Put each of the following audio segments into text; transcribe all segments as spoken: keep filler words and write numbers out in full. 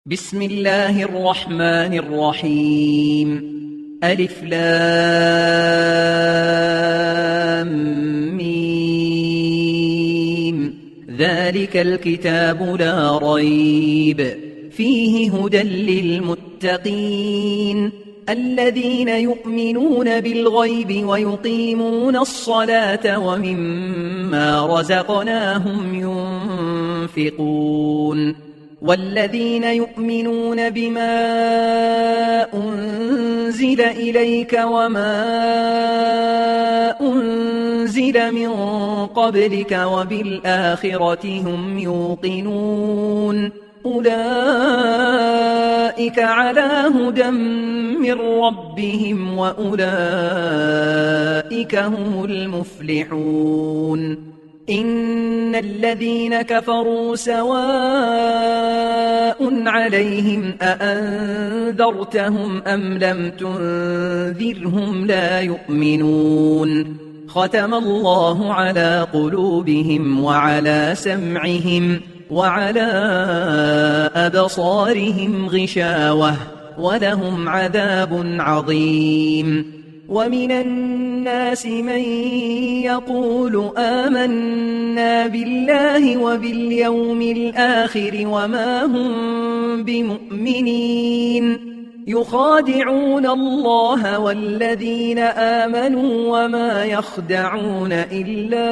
بسم الله الرحمن الرحيم. ألف لام ميم. ذلك الكتاب لا ريب فيه هدى للمتقين الذين يؤمنون بالغيب ويقيمون الصلاة ومما رزقناهم ينفقون والذين يؤمنون بما أنزل إليك وما أنزل من قبلك وبالآخرة هم يوقنون أولئك على هدى من ربهم وأولئك هم المفلحون. إن الذين كفروا سواء عليهم أأنذرتهم أم لم تنذرهم لا يؤمنون. ختم الله على قلوبهم وعلى سمعهم وعلى أبصارهم غشاوة ولهم عذاب عظيم. ومن الناس من يقول آمنا بالله وباليوم الآخر وما هم بمؤمنين يخادعون الله والذين آمنوا وما يخدعون إلا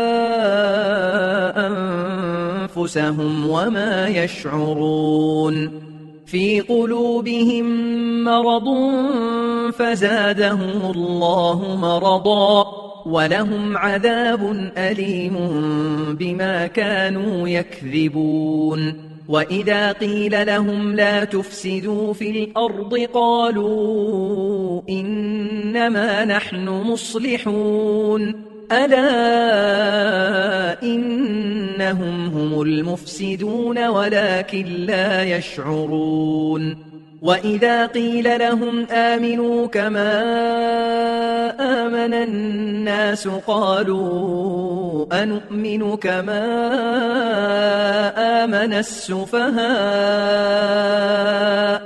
أنفسهم وما يشعرون. في قلوبهم مرض فزادهم الله مرضا ولهم عذاب أليم بما كانوا يكذبون. وإذا قيل لهم لا تفسدوا في الأرض قالوا إنما نحن مصلحون ألا إنهم هم المفسدون ولكن لا يشعرون. وإذا قيل لهم آمنوا كما آمن الناس قالوا أنؤمن كما آمن السفهاء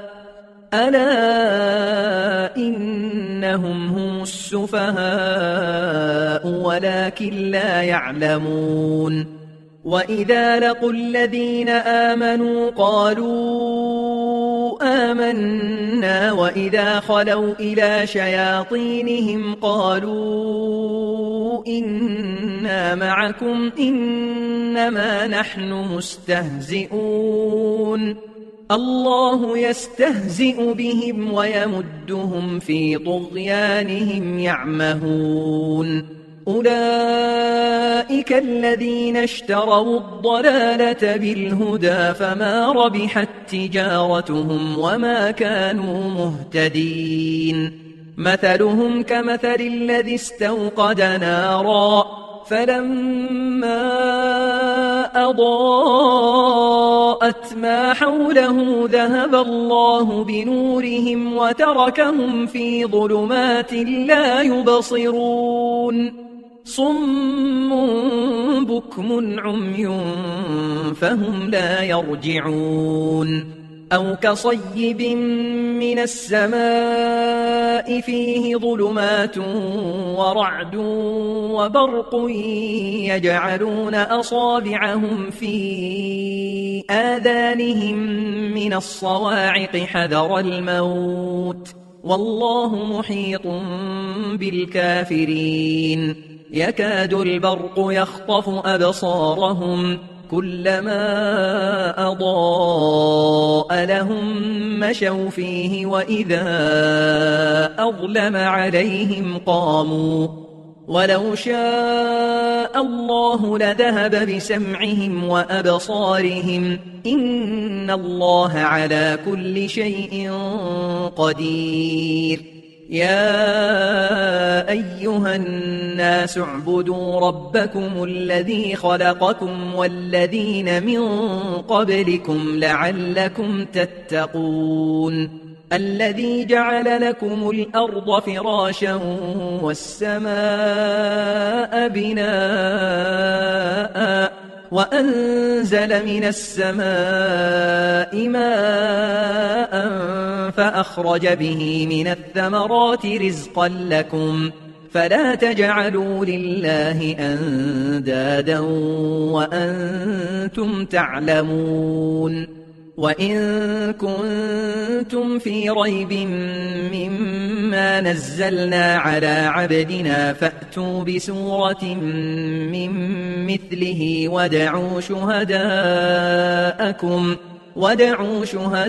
ألا إنهم هم السفهاء ولكن لا يعلمون. وإذا لقوا الذين آمنوا قالوا آمنا وإذا خلوا إلى شياطينهم قالوا إنا معكم إنما نحن مستهزئون الله يستهزئ بهم ويمدهم في طغيانهم يعمهون. أولئك الذين اشتروا الضلالة بالهدى فما ربحت تجارتهم وما كانوا مهتدين. مثلهم كمثل الذي استوقد نارا فلما أضاءت ما حوله ذهب الله بنورهم وتركهم في ظلمات لا يبصرون. صم بكم عمي فهم لا يرجعون. أو كصيب من السماء فيه ظلمات ورعد وبرق يجعلون أصابعهم في آذانهم من الصواعق حذر الموت والله محيط بالكافرين. يكاد البرق يخطف أبصارهم كلما أضاء لهم مشوا فيه وإذا أظلم عليهم قاموا ولو شاء الله لذهب بسمعهم وأبصارهم إن الله على كل شيء قدير. يا أيها الناس اعبدوا ربكم الذي خلقكم والذين من قبلكم لعلكم تتقون. الذي جعل لكم الأرض فراشا والسماء بناء وأنزل من السماء ماء فأخرج به من الثمرات رزقا لكم فلا تجعلوا لله أندادا وأنتم تعلمون وإن كنتم في ريب مما نزلنا على عبدنا فأتوا بسورة من مثله وادعوا شهداءكم وادعوا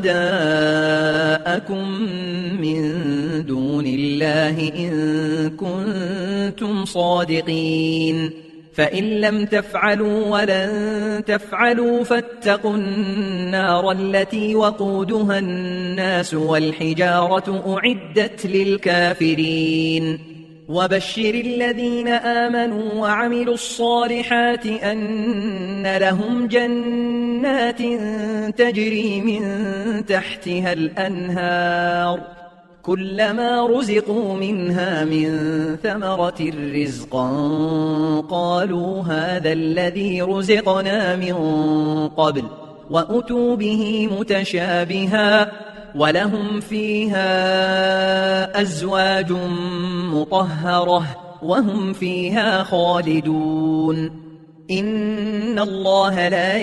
شهداءكم من دون الله إن كنتم صادقين فإن لم تفعلوا ولن تفعلوا فاتقوا النار التي وقودها الناس والحجارة أعدت للكافرين وبشر الذين آمنوا وعملوا الصالحات أن لهم جنات تجري من تحتها الأنهار كلما رزقوا منها من ثمرة رزقا قالوا هذا الذي رزقنا من قبل وأتوا به متشابها ولهم فيها أزواج مطهرة وهم فيها خالدون إن الله لا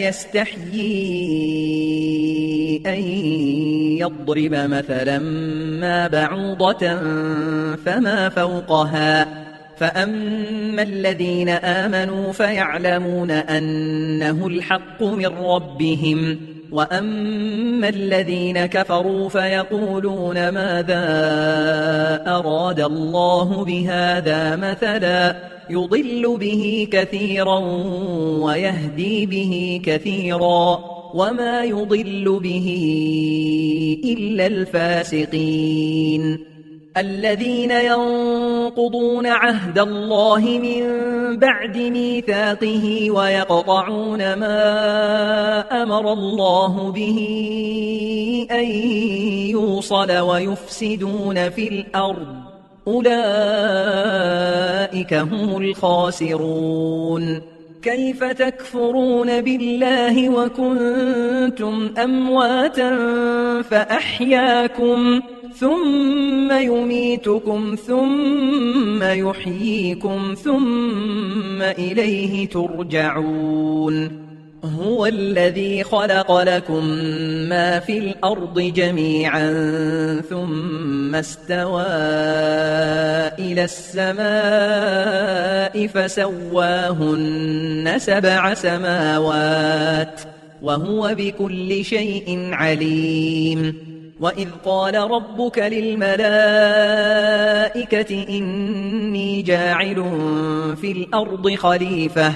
يستحيي أن يضرب مثلا ما بعوضة فما فوقها فأما الذين آمنوا فيعلمون أنه الحق من ربهم وأما الذين كفروا فيقولون ماذا أراد الله بهذا مثلا يضل به كثيرا ويهدي به كثيرا وما يضل به إلا الفاسقين الذين ينقضون عهد الله من بعد ميثاقه ويقطعون ما أمر الله به أن يوصل ويفسدون في الأرض أولئك هم الخاسرون كيف تكفرون بالله وكنتم أمواتا فأحياكم ثم يميتكم ثم يحييكم ثم إليه ترجعون هو الذي خلق لكم ما في الأرض جميعا ثم استوى إلى السماء فسواهن سبع سماوات وهو بكل شيء عليم وإذ قال ربك للملائكة إني جاعل في الأرض خليفة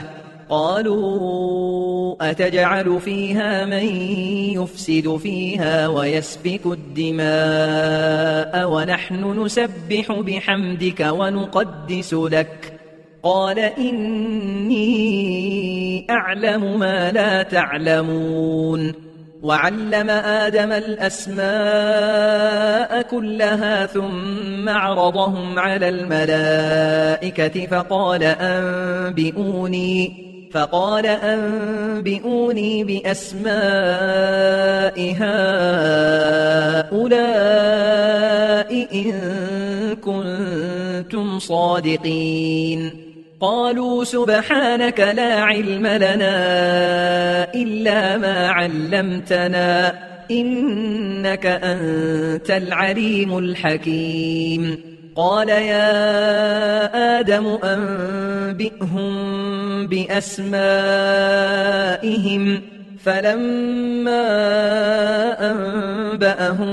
قالوا أتجعل فيها من يفسد فيها ويسفك الدماء ونحن نسبح بحمدك ونقدس لك قال إني أعلم ما لا تعلمون وعلم آدم الأسماء كلها ثم عرضهم على الملائكة فقال أنبئوني فقال أنبئوني بأسماء هؤلاء إن كنتم صادقين قالوا سبحانك لا علم لنا إلا ما علمتنا إنك أنت العليم الحكيم قال يا آدم أنبئهم بأسمائهم فلما أنبأهم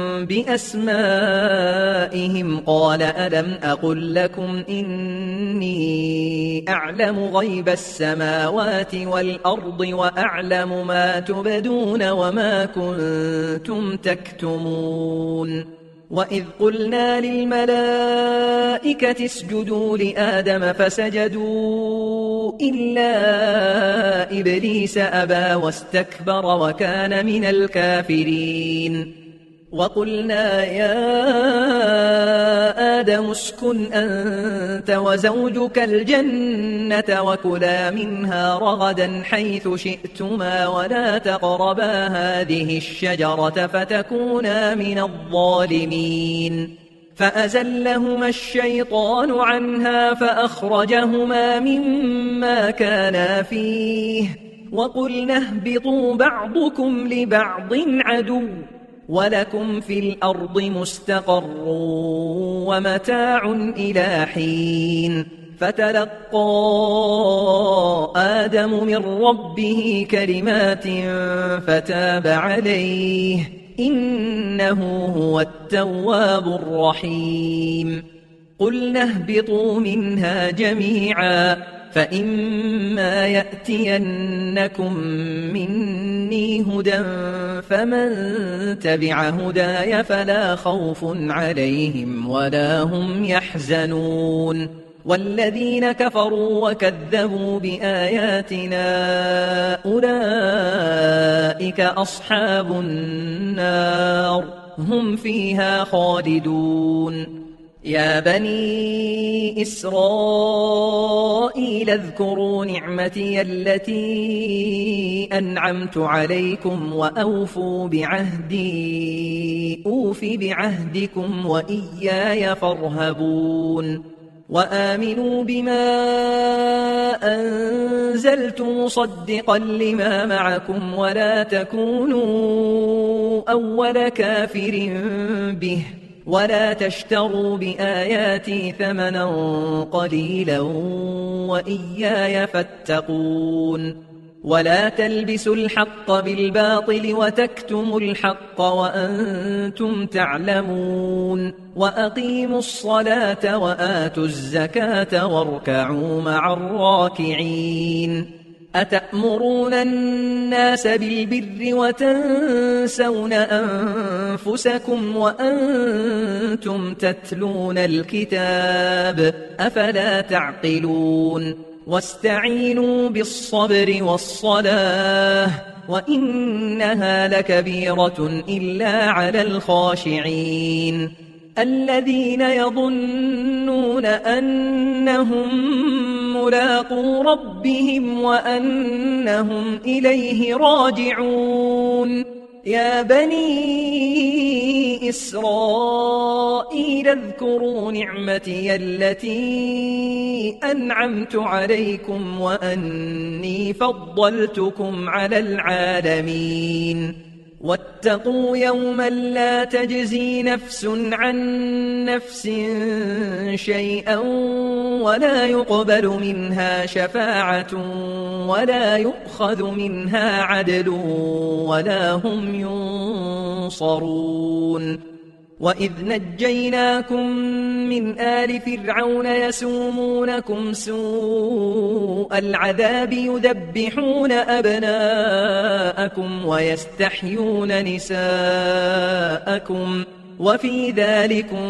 بأسمائهم قال ألم أقل لكم إني أعلم غيب السماوات والأرض وأعلم ما تبدون وما كنتم تكتمون وإذ قلنا للملائكة اسجدوا لآدم فسجدوا إلا إبليس أبى واستكبر وكان من الكافرين وقلنا يا آدم اسكن أنت وزوجك الجنة وكلا منها رغدا حيث شئتما ولا تقربا هذه الشجرة فتكونا من الظالمين فأزلهما الشيطان عنها فأخرجهما مما كانا فيه وقلنا اهبطوا بعضكم لبعض عدو ولكم في الأرض مستقر ومتاع إلى حين فتلقى آدم من ربه كلمات فتاب عليه إنه هو التواب الرحيم قلنا اهبطوا منها جميعا فإما يأتينكم مني هدى فمن تبع هداي فلا خوف عليهم ولا هم يحزنون والذين كفروا وكذبوا بآياتنا أولئك أصحاب النار هم فيها خالدون يا بني إسرائيل اذكروا نعمتي التي أنعمت عليكم وأوفوا بعهدي أوف بعهدكم وإياي فارهبون وآمنوا بما أنزلت مصدقا لما معكم ولا تكونوا أول كافر به ولا تشتروا بآياتي ثمنا قليلا وإياي فاتقون ولا تلبسوا الحق بالباطل وتكتموا الحق وأنتم تعلمون وأقيموا الصلاة وآتوا الزكاة واركعوا مع الراكعين أتأمرون الناس بالبر وتنسون أنفسكم وأنتم تتلون الكتاب أفلا تعقلون واستعينوا بالصبر والصلاة وإنها لكبيرة إلا على الخاشعين الذين يظنون أنهم ملاقو ربهم وأنهم إليه راجعون يا بني إسرائيل اذكروا نعمتي التي أنعمت عليكم وأني فضلتكم على العالمين واتقوا يوما لا تجزي نفس عن نفس شيئا ولا يقبل منها شفاعة ولا يؤخذ منها عدل ولا هم ينصرون وإذ نجيناكم من آل فرعون يسومونكم سوء العذاب يذبحون أبناءكم ويستحيون نساءكم وفي ذلكم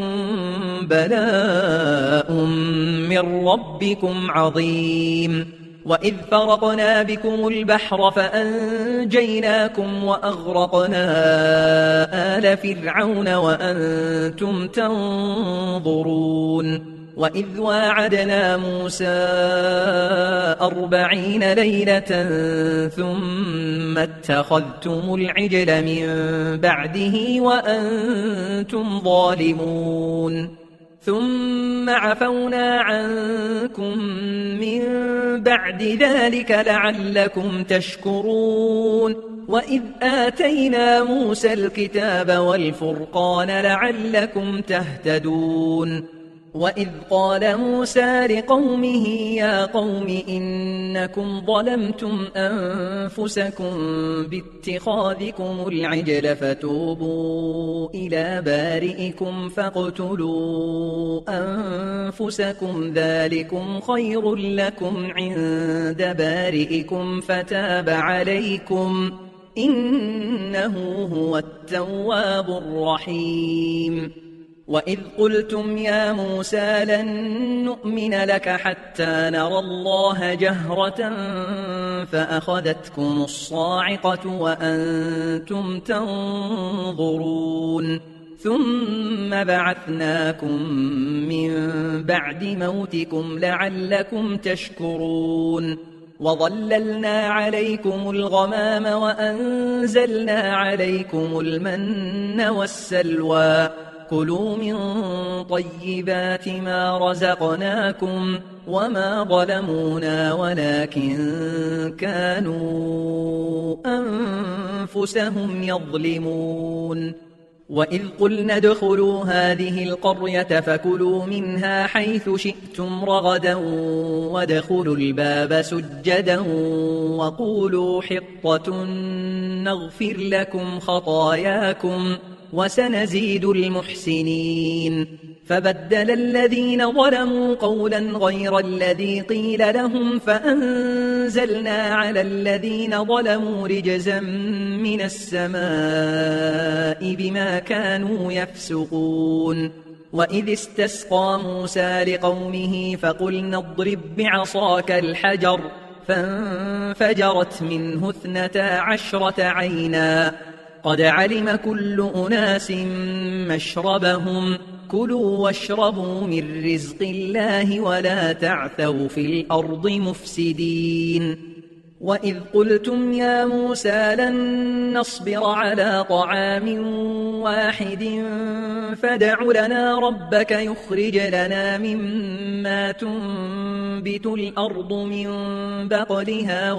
بلاء من ربكم عظيم وإذ فرقنا بكم البحر فأنجيناكم وأغرقنا آل فرعون وأنتم تنظرون وإذ واعدنا موسى أربعين ليلة ثم اتخذتم العجل من بعده وأنتم ظالمون ثم عفونا عنكم من بعد ذلك لعلكم تشكرون وإذ آتينا موسى الكتاب والفرقان لعلكم تهتدون وإذ قال موسى لقومه يا قوم إنكم ظلمتم أنفسكم باتخاذكم العجل فتوبوا إلى بارئكم فاقتلوا أنفسكم ذلكم خير لكم عند بارئكم فتاب عليكم إنه هو التواب الرحيم وإذ قلتم يا موسى لن نؤمن لك حتى نرى الله جهرة فأخذتكم الصاعقة وأنتم تنظرون تنظرون ثم بعثناكم من بعد موتكم لعلكم تشكرون وظللنا عليكم الغمام وأنزلنا عليكم المن والسلوى كلوا من طيبات ما رزقناكم وما ظلمونا ولكن كانوا أنفسهم يظلمون وإذ قلنا ادخلوا هذه القرية فكلوا منها حيث شئتم رغدا وادخلوا الباب سجدا وقولوا حطة نغفر لكم خطاياكم وسنزيد المحسنين فبدل الذين ظلموا قولا غير الذي قيل لهم فأنزلنا على الذين ظلموا رجزا من السماء بما كانوا يفسقون وإذ استسقى موسى لقومه فقلنا اضرب بعصاك الحجر فانفجرت منه اثنتا عشرة عينا قد علم كل أناس مشربهم كلوا واشربوا من رزق الله ولا تعثوا في الأرض مفسدين وإذ قلتم يا موسى لن نصبر على طعام واحد فادع لنا ربك يخرج لنا مما تنبت الأرض من بقلها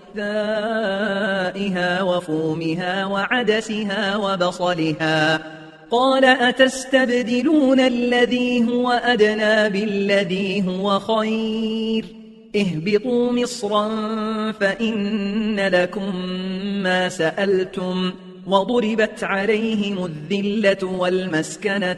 وقثائها وفومها وعدسها وبصلها قال أتستبدلون الذي هو أدنى بالذي هو خير اهبطوا مصرا فإن لكم ما سألتم وضربت عليهم الذلة والمسكنة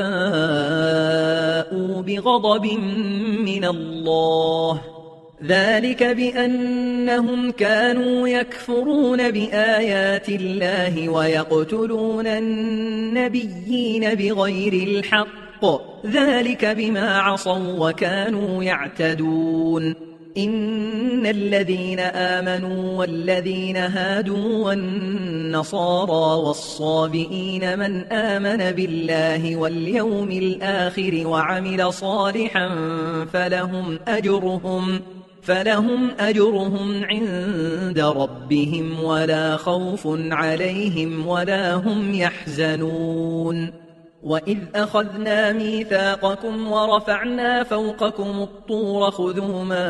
وباءوا بغضب من الله ذلك بأنهم كانوا يكفرون بآيات الله ويقتلون النبيين بغير الحق ذلك بما عصوا وكانوا يعتدون إن الذين آمنوا والذين هادوا والنصارى والصابئين من آمن بالله واليوم الآخر وعمل صالحا فلهم أجرهم فلهم أجرهم عند ربهم ولا خوف عليهم ولا هم يحزنون وإذ أخذنا ميثاقكم ورفعنا فوقكم الطور خذوا ما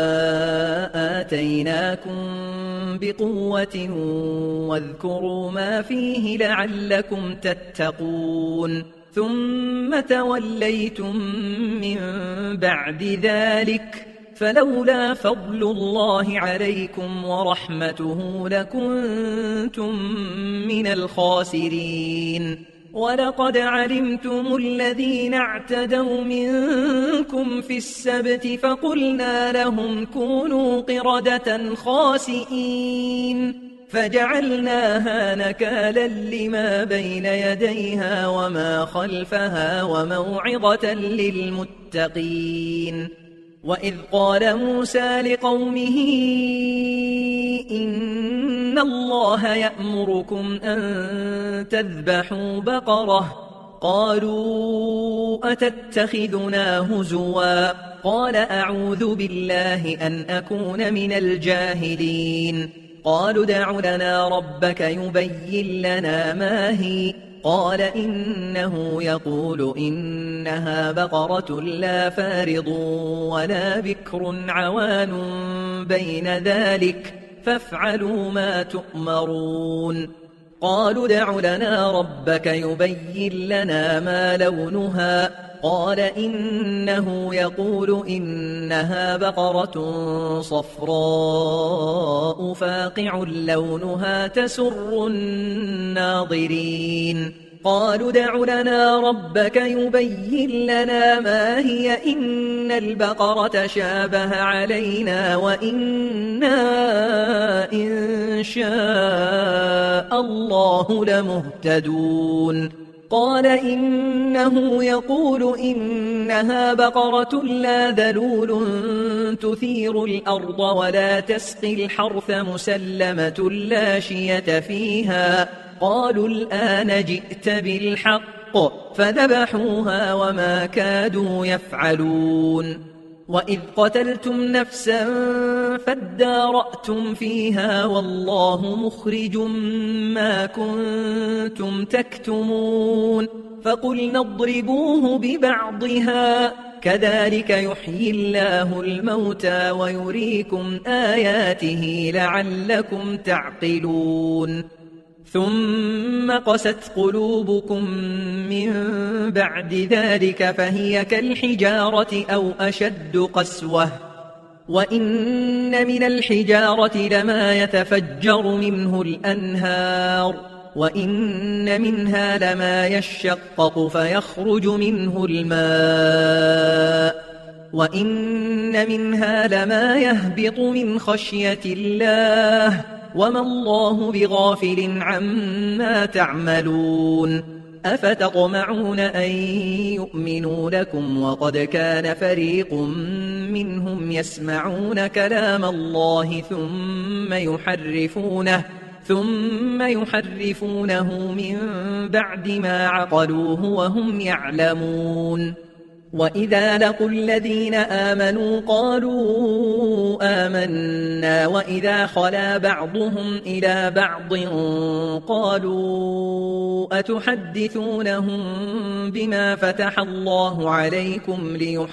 آتيناكم بقوة واذكروا ما فيه لعلكم تتقون ثم توليتم من بعد ذلك فلولا فضل الله عليكم ورحمته لكنتم من الخاسرين ولقد علمتم الذين اعتدوا منكم في السبت فقلنا لهم كونوا قردة خاسئين فجعلناها نكالا لما بين يديها وما خلفها وموعظة للمتقين وإذ قال موسى لقومه إن الله يأمركم أن تذبحوا بقرة قالوا أتتخذنا هزوا قال أعوذ بالله أن أكون من الجاهلين قالوا ادع لنا ربك يبين لنا ما هي قال إنه يقول إنها بقرة لا فارض ولا بكر عوان بين ذلك فافعلوا ما تؤمرون قالوا ادع لنا ربك يبين لنا ما لونها قال إنه يقول إنها بقرة صفراء فاقع لونها تسر الناظرين قالوا ادع لنا ربك يبين لنا ما هي إن البقرة شابه علينا وإنا إن شاء الله لمهتدون قال إنه يقول إنها بقرة لا ذلول تثير الأرض ولا تسقي الحرث مسلمة لا شية فيها قالوا الآن جئت بالحق فذبحوها وما كادوا يفعلون وإذ قتلتم نفسا فادارأتم فيها والله مخرج ما كنتم تكتمون فقلنا اضربوه ببعضها كذلك يحيي الله الموتى ويريكم آياته لعلكم تعقلون ثم قست قلوبكم من بعد ذلك فهي كالحجارة أو أشد قسوة وإن من الحجارة لما يتفجر منه الأنهار وإن منها لما يشقق فيخرج منه الماء وإن منها لما يهبط من خشية الله وما الله بغافل عما تعملون أفتطمعون أن يؤمنوا لكم وقد كان فريق منهم يسمعون كلام الله ثم يحرفونه ثم يحرفونه من بعد ما عقلوه وهم يعلمون وإذا لقوا الذين آمنوا قالوا آمنا وإذا خلا بعضهم إلى بعض قالوا أتحدثونهم بما فتح الله عليكم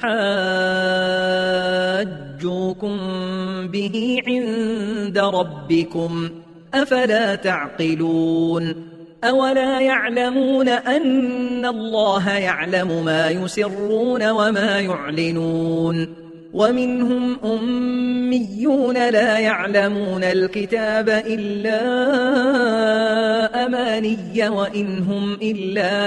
ليحاجوكم به عند ربكم أفلا تعقلون أولا يعلمون أن الله يعلم ما يسرون وما يعلنون ومنهم أميون لا يعلمون الكتاب إلا أماني وإن هم إلا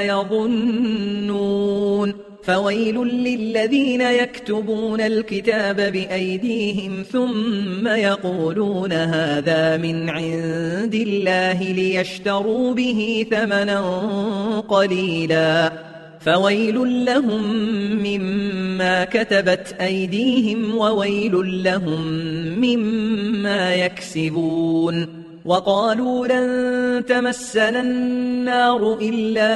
يظنون فويل للذين يكتبون الكتاب بأيديهم ثم يقولون هذا من عند الله ليشتروا به ثمنا قليلا فويل لهم مما كتبت أيديهم وويل لهم مما يكسبون وقالوا لن تمسنا النار إلا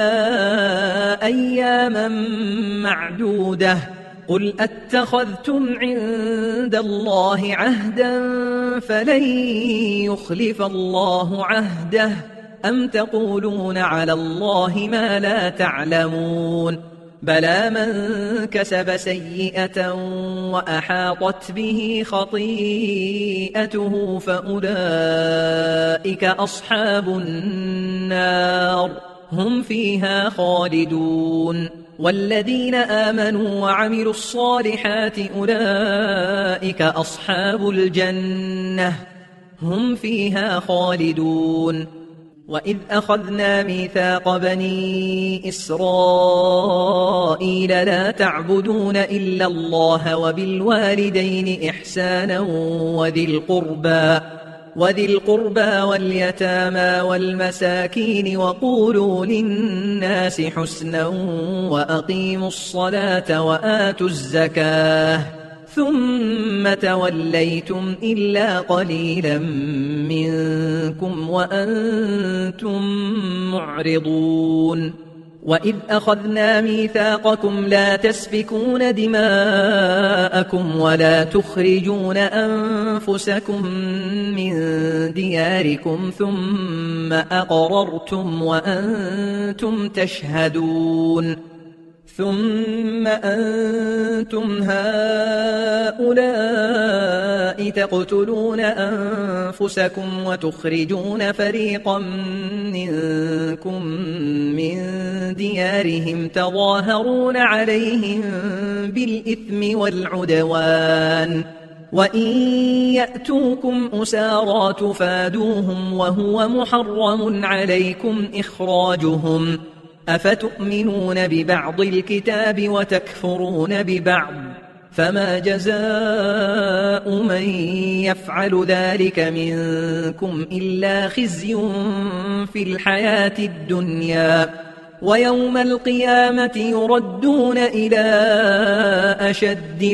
أياما معدودة قل أتخذتم عند الله عهدا فلن يخلف الله عهده أم تقولون على الله ما لا تعلمون بلى من كسب سيئة وأحاطت به خطيئته فأولئك أصحاب النار هم فيها خالدون والذين آمنوا وعملوا الصالحات أولئك أصحاب الجنة هم فيها خالدون وإذ أخذنا ميثاق بني إسرائيل لا تعبدون إلا الله وبالوالدين إحسانا وذي القربى وذي القربى واليتامى والمساكين وقولوا للناس حسنا وأقيموا الصلاة وآتوا الزكاة ثم توليتم إلا قليلا منكم وأنتم معرضون وإذ أخذنا ميثاقكم لا تسفكون دماءكم ولا تخرجون أنفسكم من دياركم ثم أقررتم وأنتم تشهدون ثم أنتم هؤلاء تقتلون أنفسكم وتخرجون فريقا منكم من ديارهم تظاهرون عليهم بالإثم والعدوان وإن يأتوكم أسارى تفادوهم وهو محرم عليكم إخراجهم أفتؤمنون ببعض الكتاب وتكفرون ببعض فما جزاء من يفعل ذلك منكم إلا خزي في الحياة الدنيا ويوم القيامة يردون إلى أشد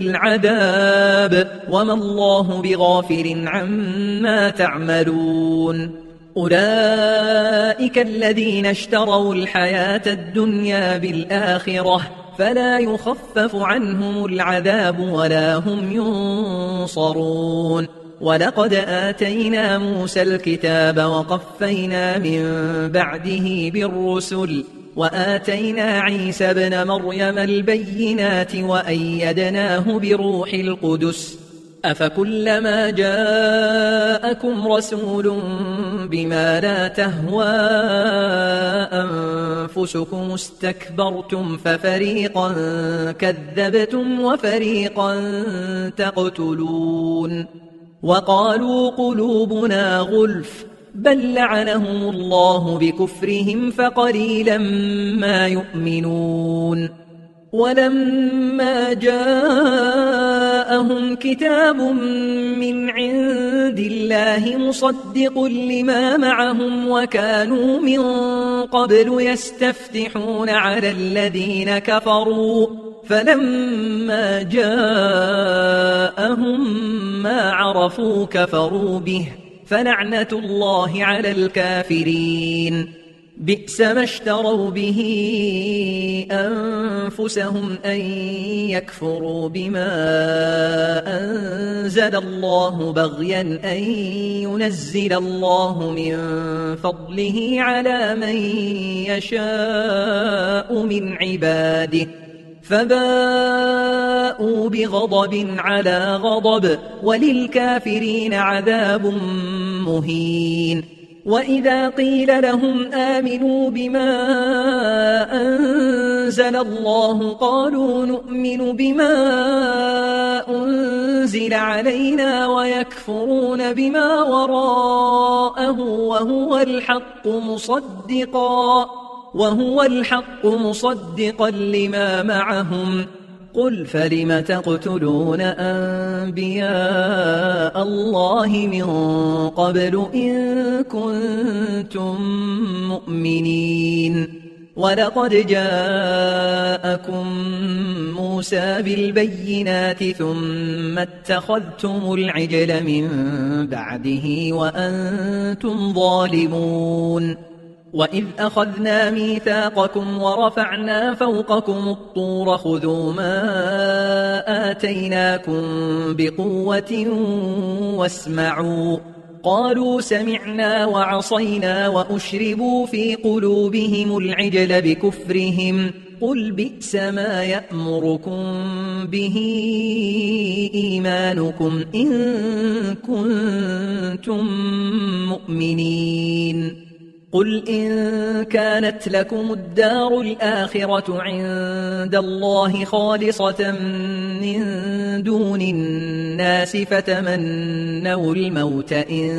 العذاب وما الله بغافل عما تعملون أولئك الذين اشتروا الحياة الدنيا بالآخرة فلا يخفف عنهم العذاب ولا هم ينصرون. ولقد آتينا موسى الكتاب وقفينا من بعده بالرسل وآتينا عيسى ابن مريم البينات وأيدناه بروح القدس أفكلما جاءكم رسول بما لا تهوى أنفسكم استكبرتم ففريقا كذبتم وفريقا تقتلون. وقالوا قلوبنا غلف بل لعنهم الله بكفرهم فقليلا ما يؤمنون. ولما جاءهم كتاب من عند الله مصدق لما معهم وكانوا من قبل يستفتحون على الذين كفروا فلما جاءهم ما عرفوا كفروا به فلعنة الله على الكافرين. بئس ما اشتروا به أنفسهم أن يكفروا بما أنزل الله بغيا أن ينزل الله من فضله على من يشاء من عباده فباءوا بغضب على غضب وللكافرين عذاب مهين. وإذا قيل لهم آمنوا بما أنزل الله قالوا نؤمن بما أنزل علينا ويكفرون بما وراءه وهو الحق مصدقا وهو الحق مصدقا لما معهم. قل فلم تقتلون أنبياء الله من قبل إن كنتم مؤمنين. ولقد جاءكم موسى بالبينات ثم اتخذتم العجل من بعده وأنتم ظالمون. وإذ أخذنا ميثاقكم ورفعنا فوقكم الطور خذوا ما آتيناكم بقوة واسمعوا قالوا سمعنا وعصينا وأشربوا في قلوبهم العجل بكفرهم قل بئس ما يأمركم به إيمانكم إن كنتم مؤمنين. قل إن كانت لكم الدار الآخرة عند الله خالصة من دون الناس فتمنوا الموت إن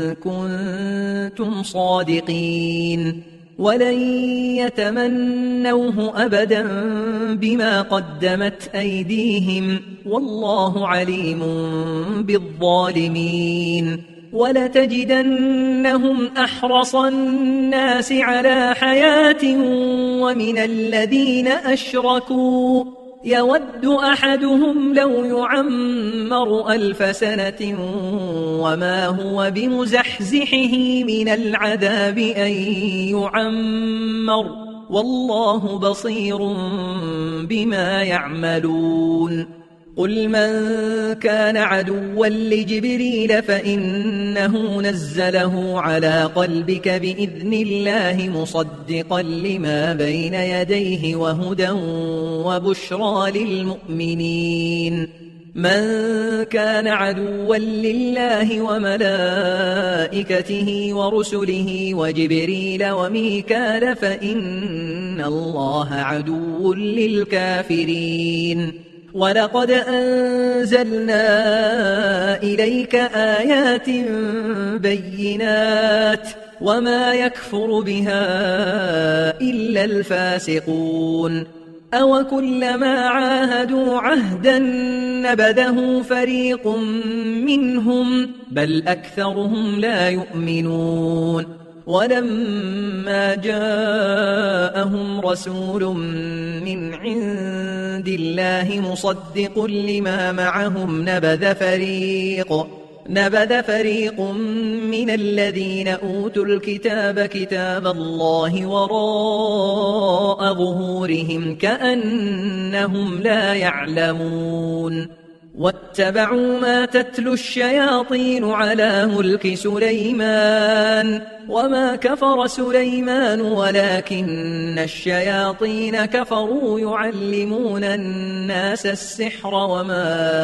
كنتم صادقين ولن يتمنوه أبدا بما قدمت أيديهم والله عليم بالظالمين. ولتجدنهم أحرص الناس على حياة ومن الذين أشركوا يود أحدهم لو يعمر ألف سنة وما هو بمزحزحه من العذاب أن يعمر والله بصير بما يعملون. قل من كان عدوا لجبريل فإنه نزله على قلبك بإذن الله مصدقا لما بين يديه وهدى وبشرى للمؤمنين. من كان عدوا لله وملائكته ورسله وجبريل وميكال فإن الله عدو للكافرين. ولقد أنزلنا إليك آيات بينات وما يكفر بها إلا الفاسقون. أو كلما عاهدوا عهدا نبذه فريق منهم بل أكثرهم لا يؤمنون. ولما جاءهم رسول من عند الله مصدق لما معهم نبذ فريق نبذ فريق من الذين أوتوا الكتاب كتاب الله وراء ظهورهم كأنهم لا يعلمون واتبعوا ما تتلو الشياطين على ملك سليمان وما كفر سليمان ولكن الشياطين كفروا يعلمون الناس السحر وما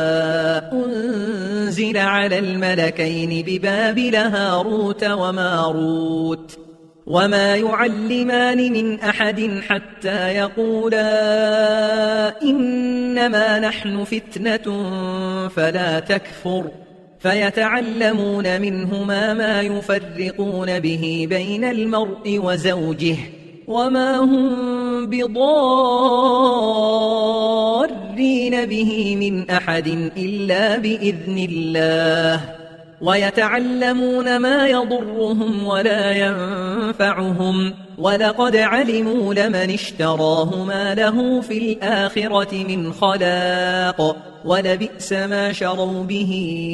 أنزل على الملكين ببابل هاروت وماروت وما يعلمان من أحد حتى يقولا إنما نحن فتنة فلا تكفر فيتعلمون منهما ما يفرقون به بين المرء وزوجه وما هم بضارين به من أحد إلا بإذن الله ويتعلمون ما يضرهم ولا ينفعهم ولقد علموا لمن اشتراه ما له في الآخرة من خلاق ولبئس ما شروا به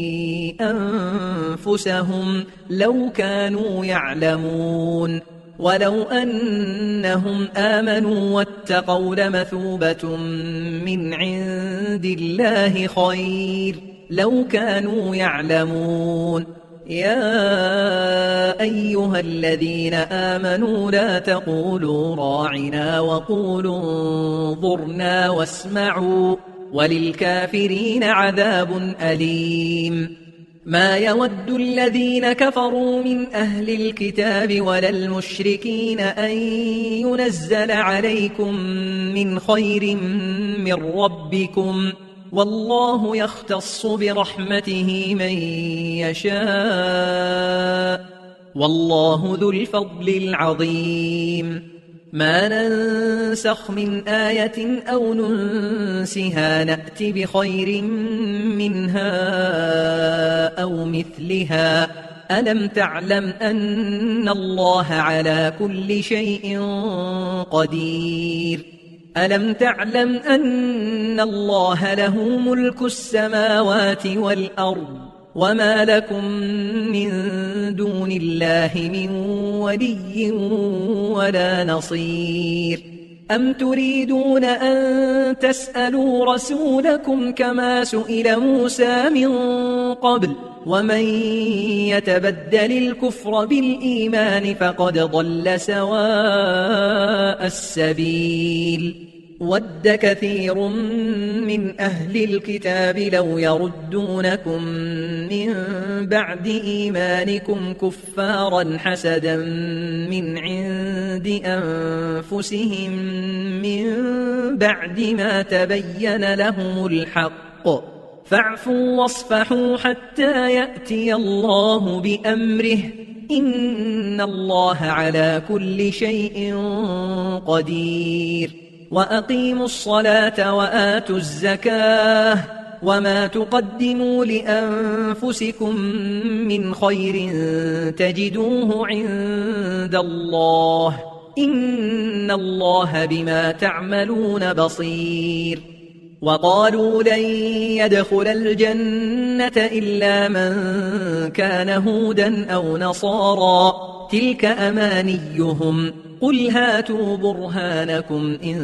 أنفسهم لو كانوا يعلمون ولو أنهم آمنوا واتقوا لمثوبة من عند الله خير لو كانوا يعلمون يا أيها الذين آمنوا لا تقولوا راعنا وقولوا انظرنا واسمعوا وللكافرين عذاب أليم ما يود الذين كفروا من أهل الكتاب ولا المشركين أن ينزل عليكم من خير من ربكم والله يختص برحمته من يشاء والله ذو الفضل العظيم ما ننسخ من آية أو ننسها نأت بخير منها أو مثلها ألم تعلم أن الله على كل شيء قدير ألم تعلم أن الله له ملك السماوات والأرض وما لكم من دون الله من ولي ولا نصير أم تريدون أن تسألوا رسولكم كما سئل موسى من قبل ومن يتبدل الكفر بالإيمان فقد ضل سواء السبيل ود كثير من أهل الكتاب لو يردونكم من بعد إيمانكم كفارا حسدا من عند أنفسهم من بعد ما تبين لهم الحق فاعفوا واصفحوا حتى يأتي الله بأمره إن الله على كل شيء قدير وأقيموا الصلاة وآتوا الزكاة وما تقدموا لأنفسكم من خير تجدوه عند الله إن الله بما تعملون بصير وقالوا لن يدخل الجنة إلا من كان هودا أو نصارى تلك أمانيهم قل هاتوا برهانكم إن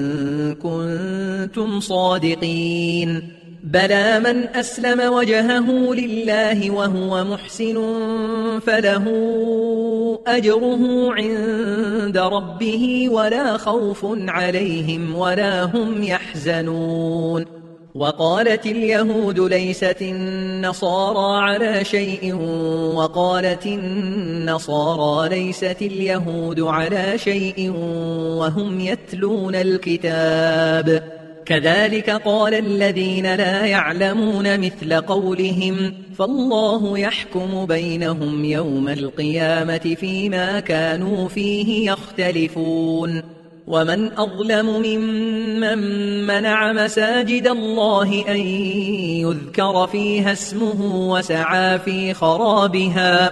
كنتم صادقين بلى من أسلم وجهه لله وهو محسن فله أجره عند ربه ولا خوف عليهم ولا هم يحزنون وقالت اليهود ليست النصارى على شيء وقالت النصارى ليست اليهود على شيء وهم يتلون الكتاب كذلك قال الذين لا يعلمون مثل قولهم فالله يحكم بينهم يوم القيامة فيما كانوا فيه يختلفون ومن أظلم ممن منع مساجد الله أن يذكر فيها اسمه وسعى في خرابها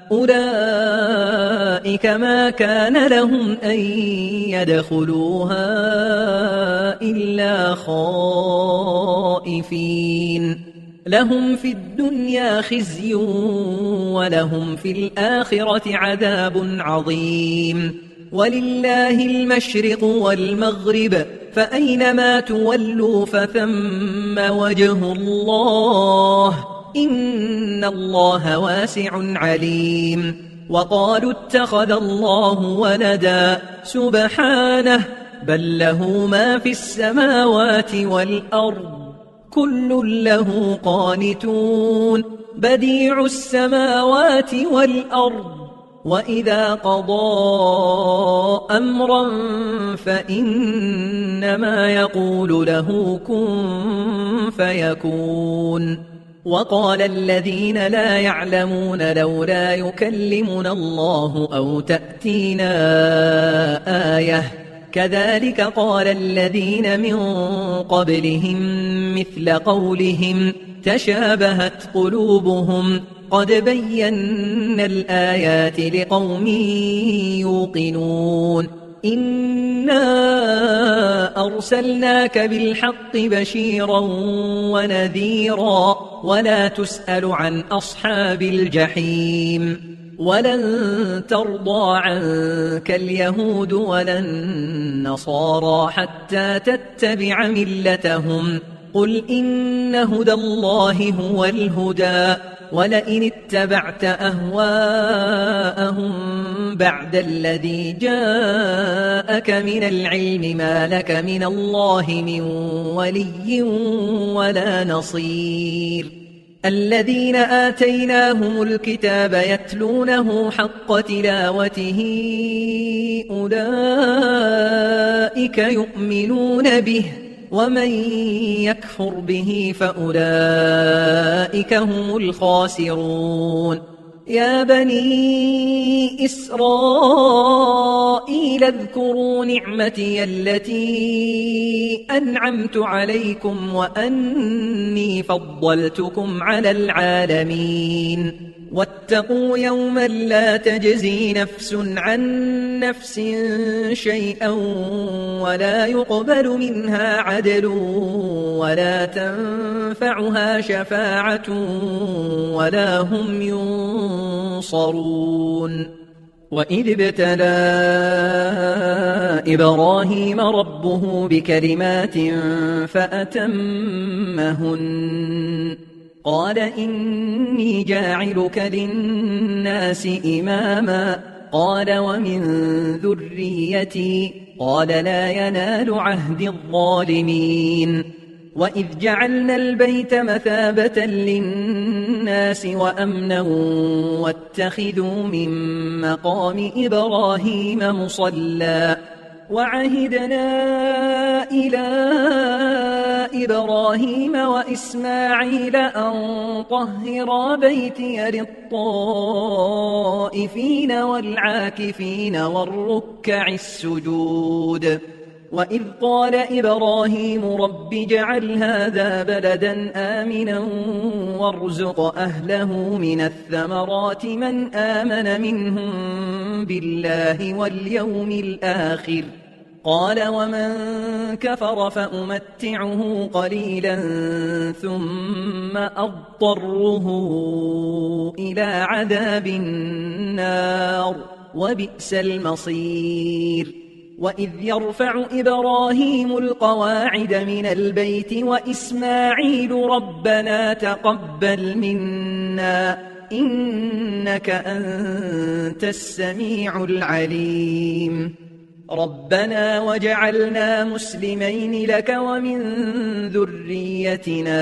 أولئك ما كان لهم أن يدخلوها إلا خائفين لهم في الدنيا خزي ولهم في الآخرة عذاب عظيم ولله المشرق والمغرب فأينما تولوا فثم وجه الله إن الله واسع عليم وقالوا اتخذ الله ولدا سبحانه بل له ما في السماوات والأرض كل له قانتون بديع السماوات والأرض وإذا قضى أمرا فإنما يقول له كن فيكون وقال الذين لا يعلمون لولا يكلمنا الله أو تأتينا آية كذلك قال الذين من قبلهم مثل قولهم تشابهت قلوبهم قد بينا الآيات لقوم يوقنون إنا أرسلناك بالحق بشيرا ونذيرا ولا تسأل عن أصحاب الجحيم ولن ترضى عنك اليهود ولا النصارى حتى تتبع ملتهم قل إن هدى الله هو الهدى ولئن اتبعت أهواءهم بعد الذي جاءك من العلم ما لك من الله من ولي ولا نصير الذين آتيناهم الكتاب يتلونه حق تلاوته أولئك يؤمنون به ومن يكفر به فأولئك هم الخاسرون يا بني إسرائيل اذكروا نعمتي التي أنعمت عليكم وأني فضلتكم على العالمين واتقوا يوما لا تجزي نفس عن نفس شيئا ولا يقبل منها عدل ولا تنفعها شفاعة ولا هم ينصرون وإذ ابتلى إبراهيم ربه بكلمات فأتمهن قال إني جاعلك للناس إماما قال ومن ذريتي قال لا ينال عهد الظالمين وإذ جعلنا البيت مثابة للناس وأمنا واتخذوا من مقام إبراهيم مصلى وعهدنا إلى إبراهيم وإسماعيل أن طهرا بيتي للطائفين والعاكفين والركع السجود وإذ قال إبراهيم رب اجعل هذا بلدا آمنا وارزق أهله من الثمرات من آمن منهم بالله واليوم الآخر قال ومن كفر فأمتعه قليلا ثم أضطره إلى عذاب النار وبئس المصير وإذ يرفع إبراهيم القواعد من البيت وإسماعيل ربنا تقبل منا إنك أنت السميع العليم ربنا وجعلنا مسلمين لك ومن ذريتنا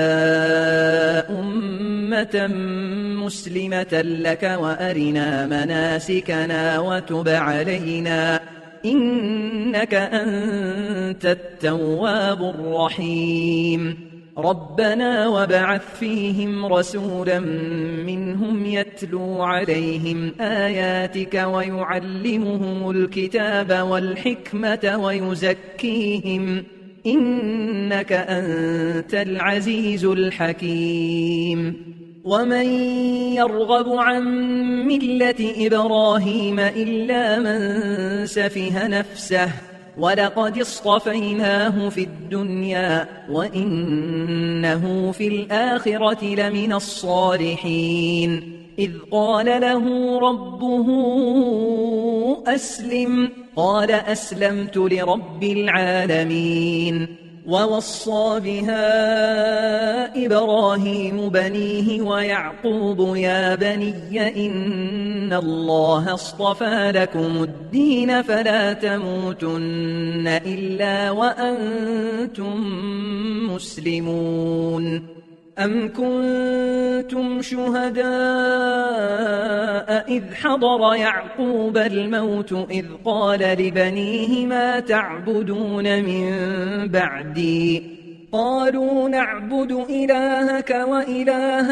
أمة مسلمة لك وأرنا مناسكنا وتب علينا إنك أنت التواب الرحيم ربنا وابعث فيهم رسولا منهم يتلو عليهم آياتك ويعلمهم الكتاب والحكمة ويزكيهم إنك أنت العزيز الحكيم ومن يرغب عن ملة إبراهيم إلا من سفه نفسه ولقد اصطفيناه في الدنيا وإنه في الآخرة لمن الصالحين إذ قال له ربه أسلم قال أسلمت لرب العالمين ووصى بها إبراهيم بنيه ويعقوب يا بني إن الله اصطفى لكم الدين فلا تموتن إلا وأنتم مسلمون أم كنتم شهداء إذ حضر يعقوب الموت إذ قال لبنيه ما تعبدون من بعدي قالوا نعبد إلهك وإله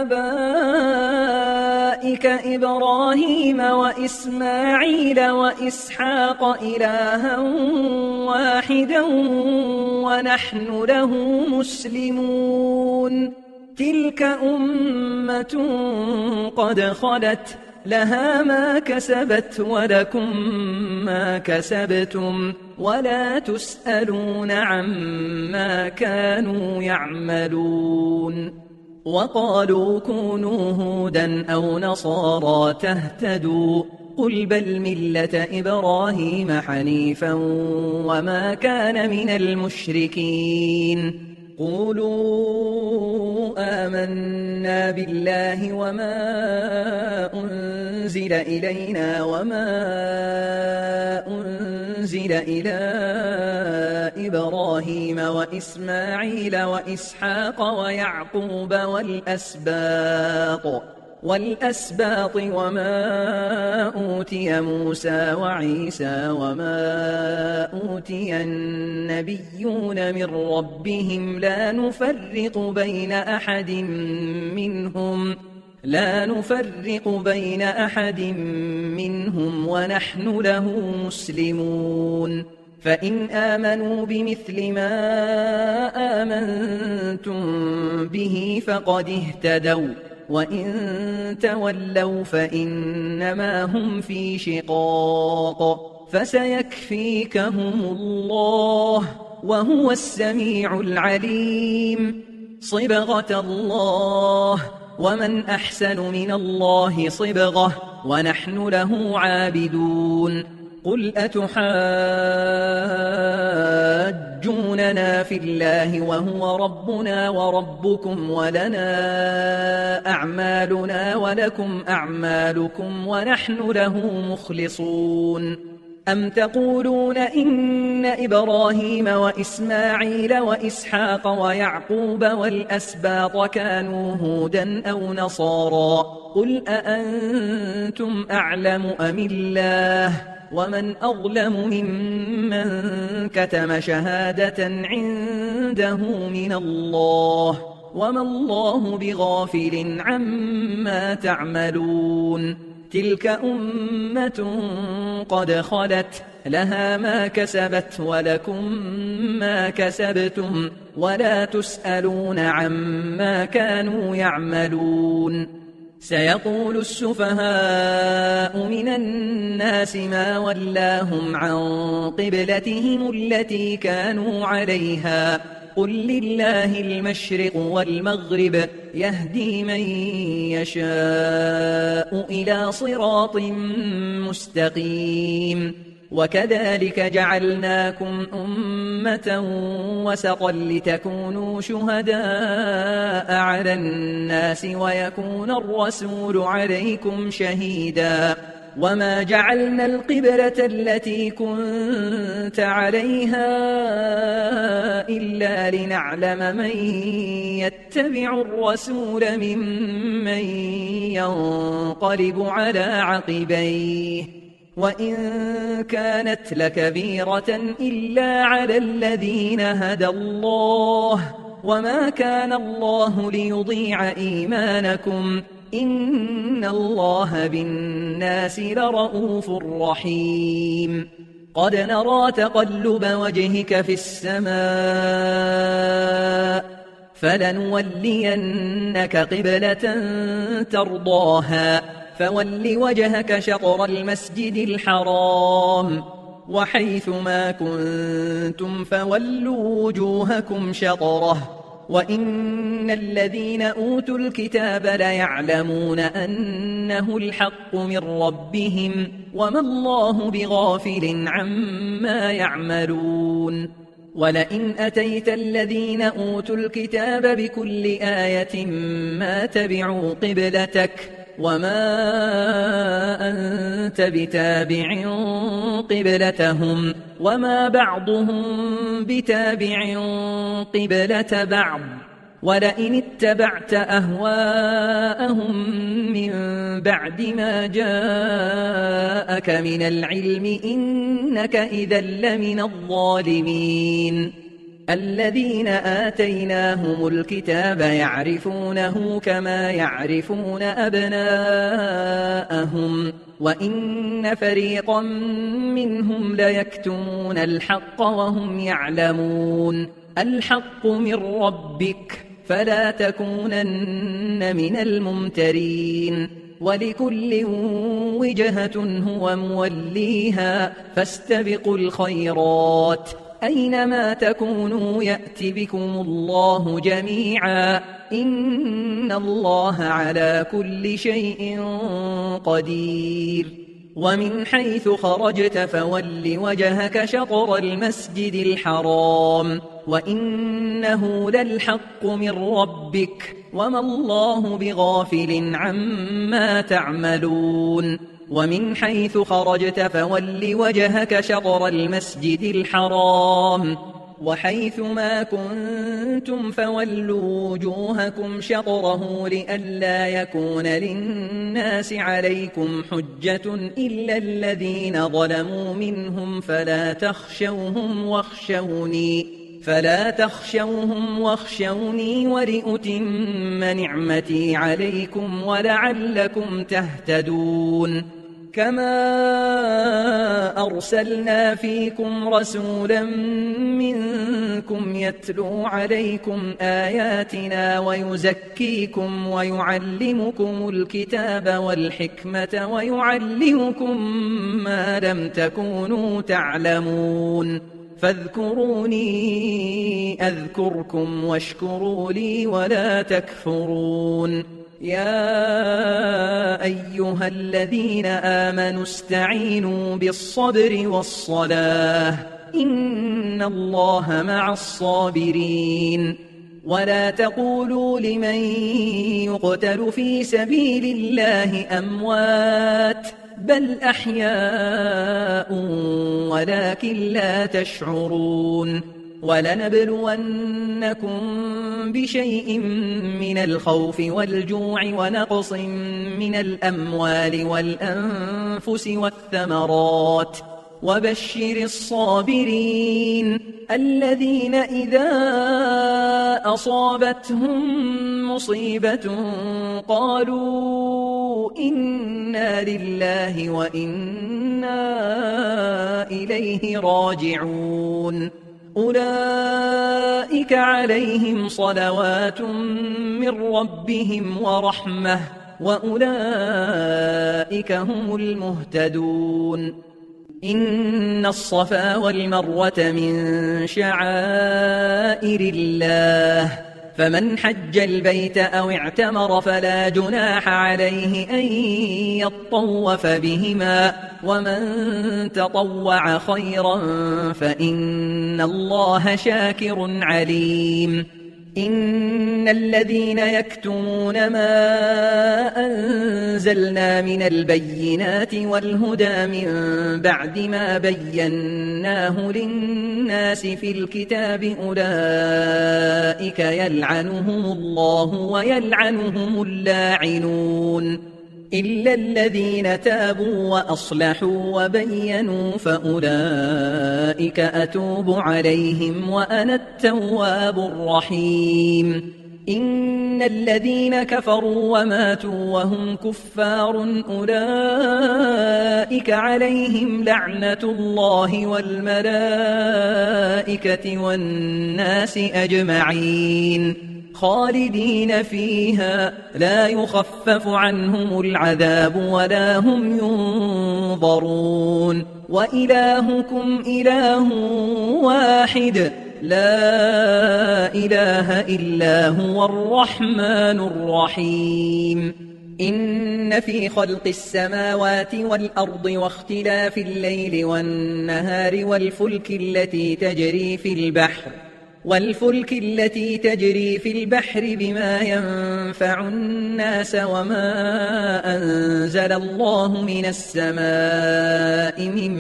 آبائك إبراهيم وإسماعيل وإسحاق إلها واحدا ونحن له مسلمون تلك أمة قد خلت لها ما كسبت ولكم ما كسبتم ولا تسألون عما كانوا يعملون وقالوا كونوا هودا أو نصارى تهتدوا قل بل ملة إبراهيم حنيفا وما كان من المشركين قولوا آمنا بالله وما أنزل إلينا وما أنزل إلى إبراهيم وإسماعيل وإسحاق ويعقوب والأسباط والأسباط وما أوتي موسى وعيسى وما أوتي النبيون من ربهم لا نفرق بين أحد منهم لا نفرق بين أحد منهم ونحن له مسلمون فإن آمنوا بمثل ما آمنتم به فقد اهتدوا وإن تولوا فإنما هم في شقاق فسيكفيكهم الله وهو السميع العليم صبغة الله ومن أحسن من الله صبغة ونحن له عابدون قل أتحاجوننا في الله وهو ربنا وربكم ولنا أعمالنا ولكم أعمالكم ونحن له مخلصون أم تقولون إن إبراهيم وإسماعيل وإسحاق ويعقوب والأسباط كانوا هودا أو نصارى قل أأنتم أعلم أم الله ومن أظلم ممن كتم شهادة عنده من الله وما الله بغافل عما تعملون تلك أمة قد خلت لها ما كسبت ولكم ما كسبتم ولا تسألون عما كانوا يعملون سيقول السفهاء من الناس ما ولاهم عن قبلتهم التي كانوا عليها قل لله المشرق والمغرب يهدي من يشاء إلى صراط مستقيم وكذلك جعلناكم أمة وسطا لتكونوا شهداء على الناس ويكون الرسول عليكم شهيدا وما جعلنا القبلة التي كنت عليها إلا لنعلم من يتبع الرسول ممن ينقلب على عقبيه وإن كانت لكبيرة إلا على الذين هدى الله وما كان الله ليضيع إيمانكم إن الله بالناس لرؤوف رحيم قد نرى تقلب وجهك في السماء فلنولينك قبلة ترضاها فول وجهك شطر المسجد الحرام وحيث ما كنتم فولوا وجوهكم شطره وإن الذين أوتوا الكتاب ليعلمون أنه الحق من ربهم وما الله بغافل عما يعملون ولئن أتيت الذين أوتوا الكتاب بكل آية ما تبعوا قبلتك وما أنت بتابع قبلتهم وما بعضهم بتابع قبلة بعض ولئن اتبعت أهواءهم من بعد ما جاءك من العلم إنك إذا لمن الظالمين الذين آتيناهم الكتاب يعرفونه كما يعرفون أبناءهم وإن فريقا منهم ليكتمون الحق وهم يعلمون الحق من ربك فلا تكونن من الممترين ولكل وجهة هو موليها فاستبقوا الخيرات أينما تكونوا يأت بكم الله جميعا إن الله على كل شيء قدير ومن حيث خرجت فول وجهك شطر المسجد الحرام وإنه للحق من ربك وما الله بغافل عما تعملون ومن حيث خرجت فول وجهك شطر المسجد الحرام وحيث ما كنتم فولوا وجوهكم شطره لئلا يكون للناس عليكم حجة إلا الذين ظلموا منهم فلا تخشوهم واخشوني فلا تخشوهم واخشوني ولأتم نعمتي عليكم ولعلكم تهتدون كما أرسلنا فيكم رسولا منكم يتلو عليكم آياتنا ويزكيكم ويعلمكم الكتاب والحكمة ويعلمكم ما لم تكونوا تعلمون فاذكروني أذكركم واشكروا لي ولا تكفرون يا أيها الذين آمنوا استعينوا بالصبر والصلاة إن الله مع الصابرين ولا تقولوا لمن يقتل في سبيل الله أموات بل أحياء ولكن لا تشعرون ولنبلونكم بشيء من الخوف والجوع ونقص من الأموال والأنفس والثمرات وبشر الصابرين الذين إذا أصابتهم مصيبة قالوا إنا لله وإنا إليه راجعون أولئك عليهم صلوات من ربهم ورحمة وأولئك هم المهتدون إن الصفا والمروة من شعائر الله فمن حج البيت أو اعتمر فلا جناح عليه أن يطوف بهما ومن تطوع خيرا فإن الله شاكر عليم إن الذين يكتمون ما أنزلنا من البينات والهدى من بعد ما بيناه للناس في الكتاب أولئك يلعنهم الله ويلعنهم اللاعنون إلا الذين تابوا وأصلحوا وبينوا فأولئك أتوب عليهم وأنا التواب الرحيم إن الذين كفروا وماتوا وهم كفار أولئك عليهم لعنة الله والملائكة والناس أجمعين خالدين فيها لا يخفف عنهم العذاب ولا هم ينظرون وإلهكم إله واحد لا إله إلا هو الرحمن الرحيم إن في خلق السماوات والأرض واختلاف الليل والنهار والفلك التي تجري في البحر والفلك التي تجري في البحر بما ينفع الناس وما أنزل الله من السماء من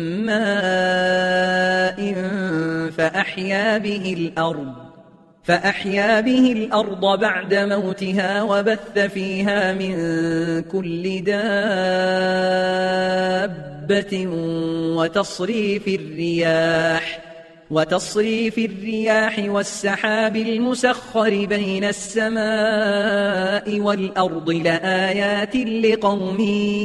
ماء فأحيا به الأرض فأحيا به الأرض بعد موتها وبث فيها من كل دابة وتصريف الرياح وتصريف الرياح والسحاب المسخر بين السماء والأرض لآيات لقوم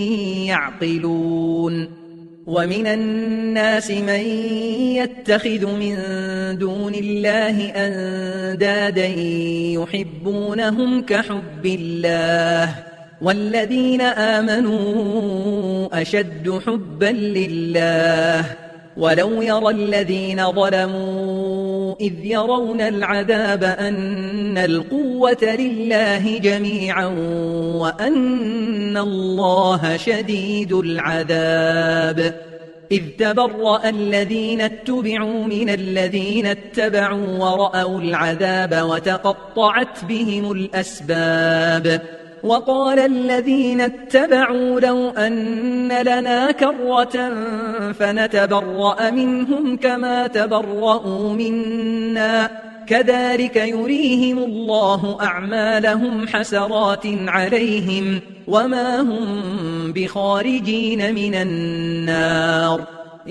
يعقلون ومن الناس من يتخذ من دون الله أندادا يحبونهم كحب الله والذين آمنوا أشد حبا لله ولو يرى الذين ظلموا إذ يرون العذاب أن القوة لله جميعا وأن الله شديد العذاب إذ تبرأ الذين اتبعوا من الذين اتبعوا ورأوا العذاب وتقطعت بهم الأسباب وقال الذين اتبعوا لو أن لنا كرة فنتبرأ منهم كما تبرؤوا منا كذلك يريهم الله أعمالهم حسرات عليهم وما هم بخارجين من النار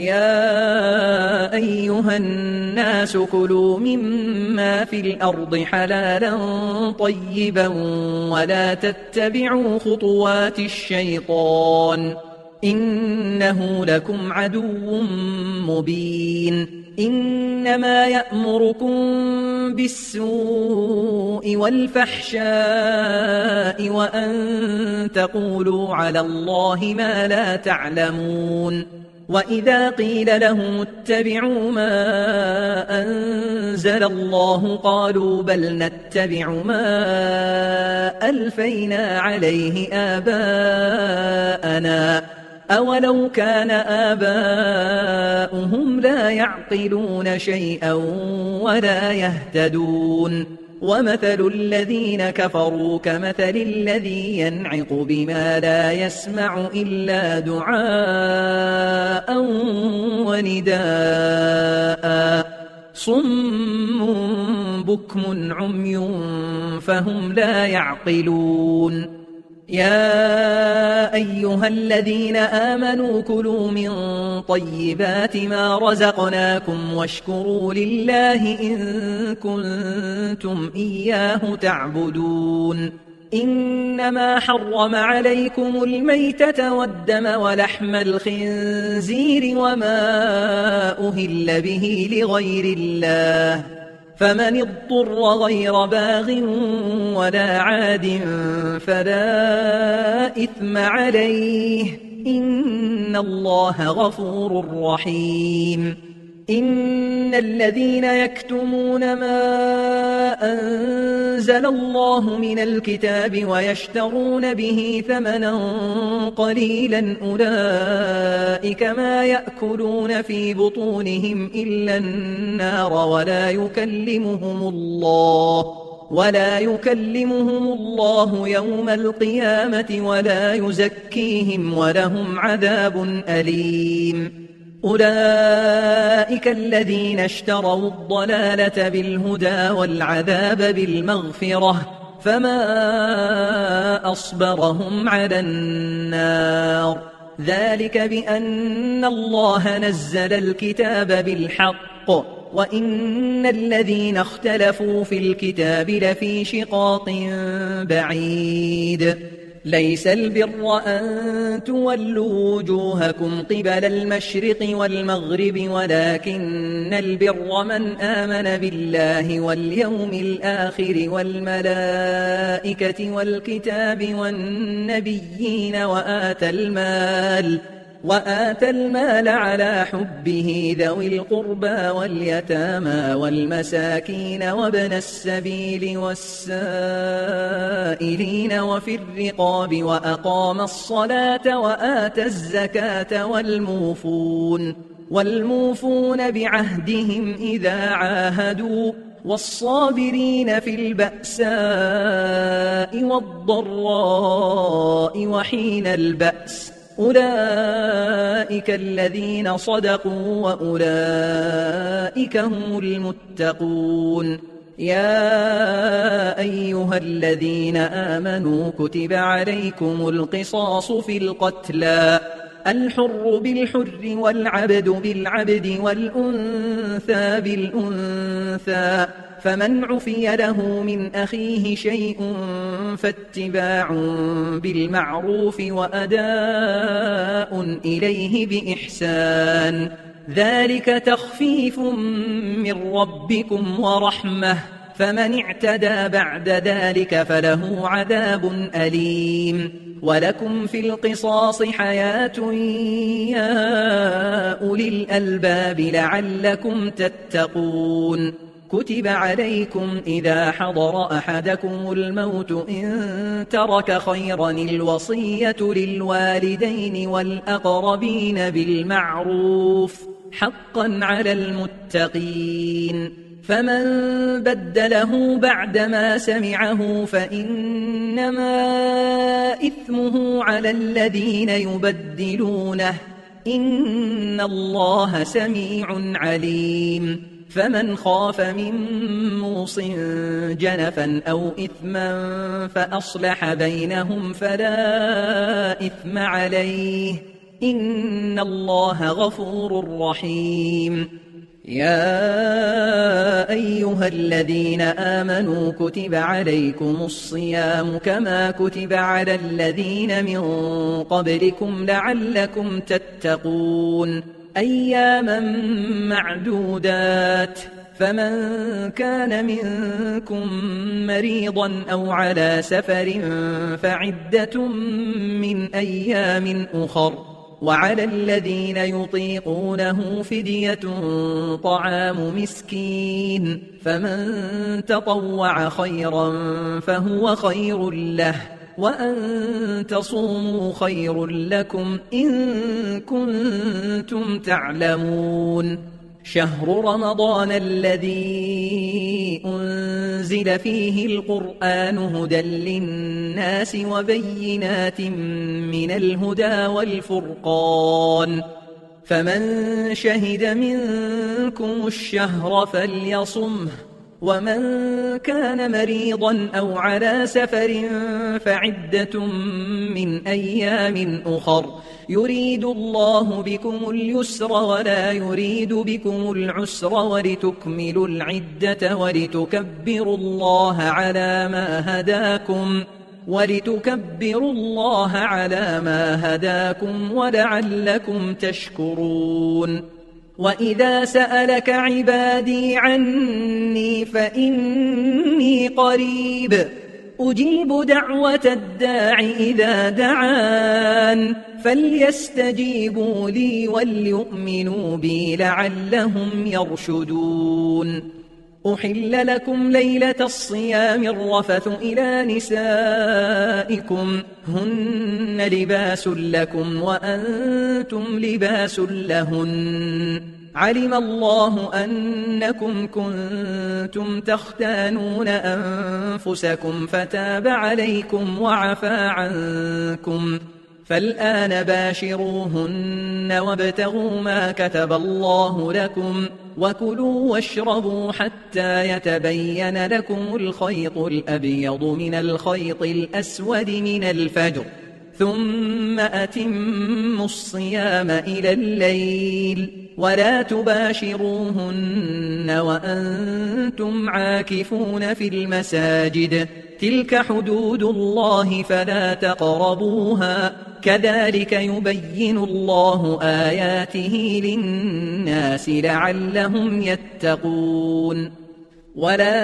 يا أيها الناس كلوا مما في الأرض حلالا طيبا ولا تتبعوا خطوات الشيطان إنه لكم عدو مبين إنما يأمركم بالسوء والفحشاء وأن تقولوا على الله ما لا تعلمون وإذا قيل لهم اتبعوا ما أنزل الله قالوا بل نتبع ما ألفينا عليه آباءنا أولو كان آباؤهم لا يعقلون شيئا ولا يهتدون ومثل الذين كفروا كمثل الذي ينعق بما لا يسمع إلا دعاء ونداء صم بكم عمي فهم لا يعقلون يا أيها الذين آمنوا كلوا من طيبات ما رزقناكم واشكروا لله إن كنتم إياه تعبدون إنما حرم عليكم الميتة والدم ولحم الخنزير وما أهل به لغير الله فمن اضطر غير باغ ولا عاد فلا إثم عليه إن الله غفور رحيم إن الذين يكتمون ما أنزل الله من الكتاب ويشترون به ثمنا قليلا أولئك ما يأكلون في بطونهم إلا النار ولا يكلمهم الله ولا يكلمهم الله يوم القيامة ولا يزكيهم ولهم عذاب أليم أولئك الذين اشتروا الضلالة بالهدى والعذاب بالمغفرة فما أصبرهم على النار ذلك بأن الله نزل الكتاب بالحق وإن الذين اختلفوا في الكتاب لفي شقاق بعيد ليس البر أن تولوا وجوهكم قبل المشرق والمغرب ولكن البر من آمن بالله واليوم الآخر والملائكة والكتاب والنبيين وآتى المال وآتى المال على حبه ذوي القربى واليتامى والمساكين وابن السبيل والسائلين وفي الرقاب وأقام الصلاة وآتى الزكاة والموفون والموفون بعهدهم إذا عاهدوا والصابرين في البأساء والضراء وحين البأس أولئك الذين صدقوا وأولئك هم المتقون. يا أيها الذين آمنوا كتب عليكم القصاص في القتلى الحر بالحر والعبد بالعبد والأنثى بالأنثى فمن عفي له من أخيه شيء فاتباع بالمعروف وأداء إليه بإحسان ذلك تخفيف من ربكم ورحمة فمن اعتدى بعد ذلك فله عذاب أليم. ولكم في القصاص حياة يا أولي الألباب لعلكم تتقون. كتب عليكم إذا حضر أحدكم الموت إن ترك خيرا الوصية للوالدين والأقربين بالمعروف حقا على المتقين. فمن بدله بعدما سمعه فإنما إثمه على الذين يبدلونه إن الله سميع عليم. فمن خاف من موص جنفا أو إثما فأصلح بينهم فلا إثم عليه إن الله غفور رحيم. يا أيها الذين آمنوا كتب عليكم الصيام كما كتب على الذين من قبلكم لعلكم تتقون أياما معدودات فمن كان منكم مريضا أو على سفر فعدة من أيام أخر وعلى الذين يطيقونه فدية طعام مسكين فمن تطوع خيرا فهو خير له وأن تصوموا خير لكم إن كنتم تعلمون. شهر رمضان الذي أنزل فيه القرآن هدى للناس وبينات من الهدى والفرقان فمن شهد منكم الشهر فليصمه ومن كان مريضا أو على سفر فعدة من أيام أخر يريد الله بكم اليسر ولا يريد بكم العسر ولتكملوا العدة ولتكبروا الله على ما هداكم ولتكبروا الله على ما هداكم ولعلكم تشكرون. وإذا سألك عبادي عني فإني قريب أجيب دعوة الداع إذا دعان فليستجيبوا لي وليؤمنوا بي لعلهم يرشدون. أحل لكم ليلة الصيام الرفث إلى نسائكم هن لباس لكم وأنتم لباس لهن علم الله أنكم كنتم تختانون أنفسكم فتاب عليكم وعفى عنكم فالآن باشروهن وابتغوا ما كتب الله لكم وكلوا واشربوا حتى يتبين لكم الخيط الأبيض من الخيط الأسود من الفجر ثم أتموا الصيام إلى الليل ولا تباشروهن وأنتم عاكفون في المساجد تلك حدود الله فلا تقربوها كذلك يبين الله آياته للناس لعلهم يتقون. ولا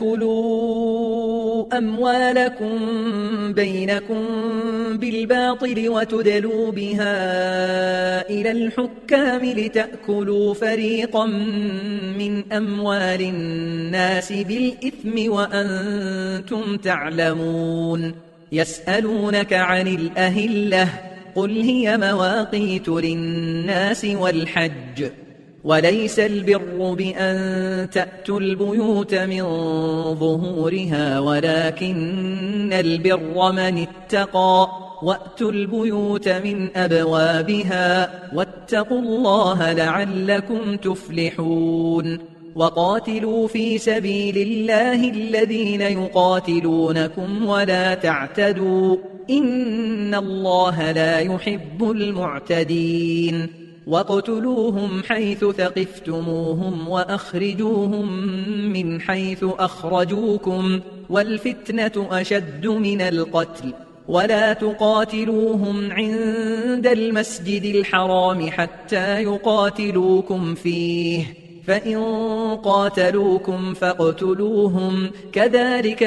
تأكلوا أموالكم بينكم بالباطل وتدلوا بها إلى الحكام لتأكلوا فريقا من أموال الناس بالإثم وأنتم تعلمون. يسألونك عن الأهلة قل هي مواقيت للناس والحج وليس البر بأن تأتوا البيوت من ظهورها ولكن البر من اتقى وأتوا البيوت من أبوابها واتقوا الله لعلكم تفلحون. وقاتلوا في سبيل الله الذين يقاتلونكم ولا تعتدوا إن الله لا يحب المعتدين. واقتلوهم حيث ثقفتموهم وأخرجوهم من حيث أخرجوكم والفتنة أشد من القتل ولا تقاتلوهم عند المسجد الحرام حتى يقاتلوكم فيه فإن قاتلوكم فاقتلوهم كذلك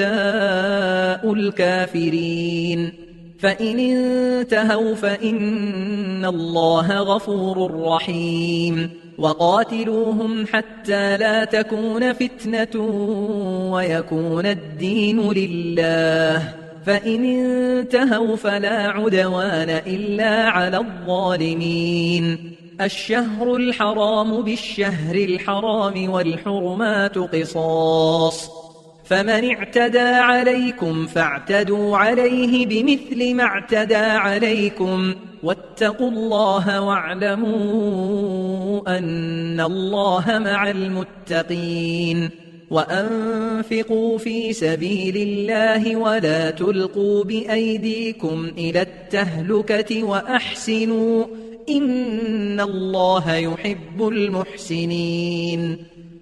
جزاء الكافرين. فإن انتهوا فإن الله غفور رحيم. وقاتلوهم حتى لا تكون فتنة ويكون الدين لله فإن انتهوا فلا عدوان إلا على الظالمين. الشهر الحرام بالشهر الحرام والحرمات قصاص فمن اعتدى عليكم فاعتدوا عليه بمثل ما اعتدى عليكم واتقوا الله واعلموا أن الله مع المتقين. وأنفقوا في سبيل الله ولا تلقوا بأيديكم إلى التهلكة وأحسنوا إن الله يحب المحسنين.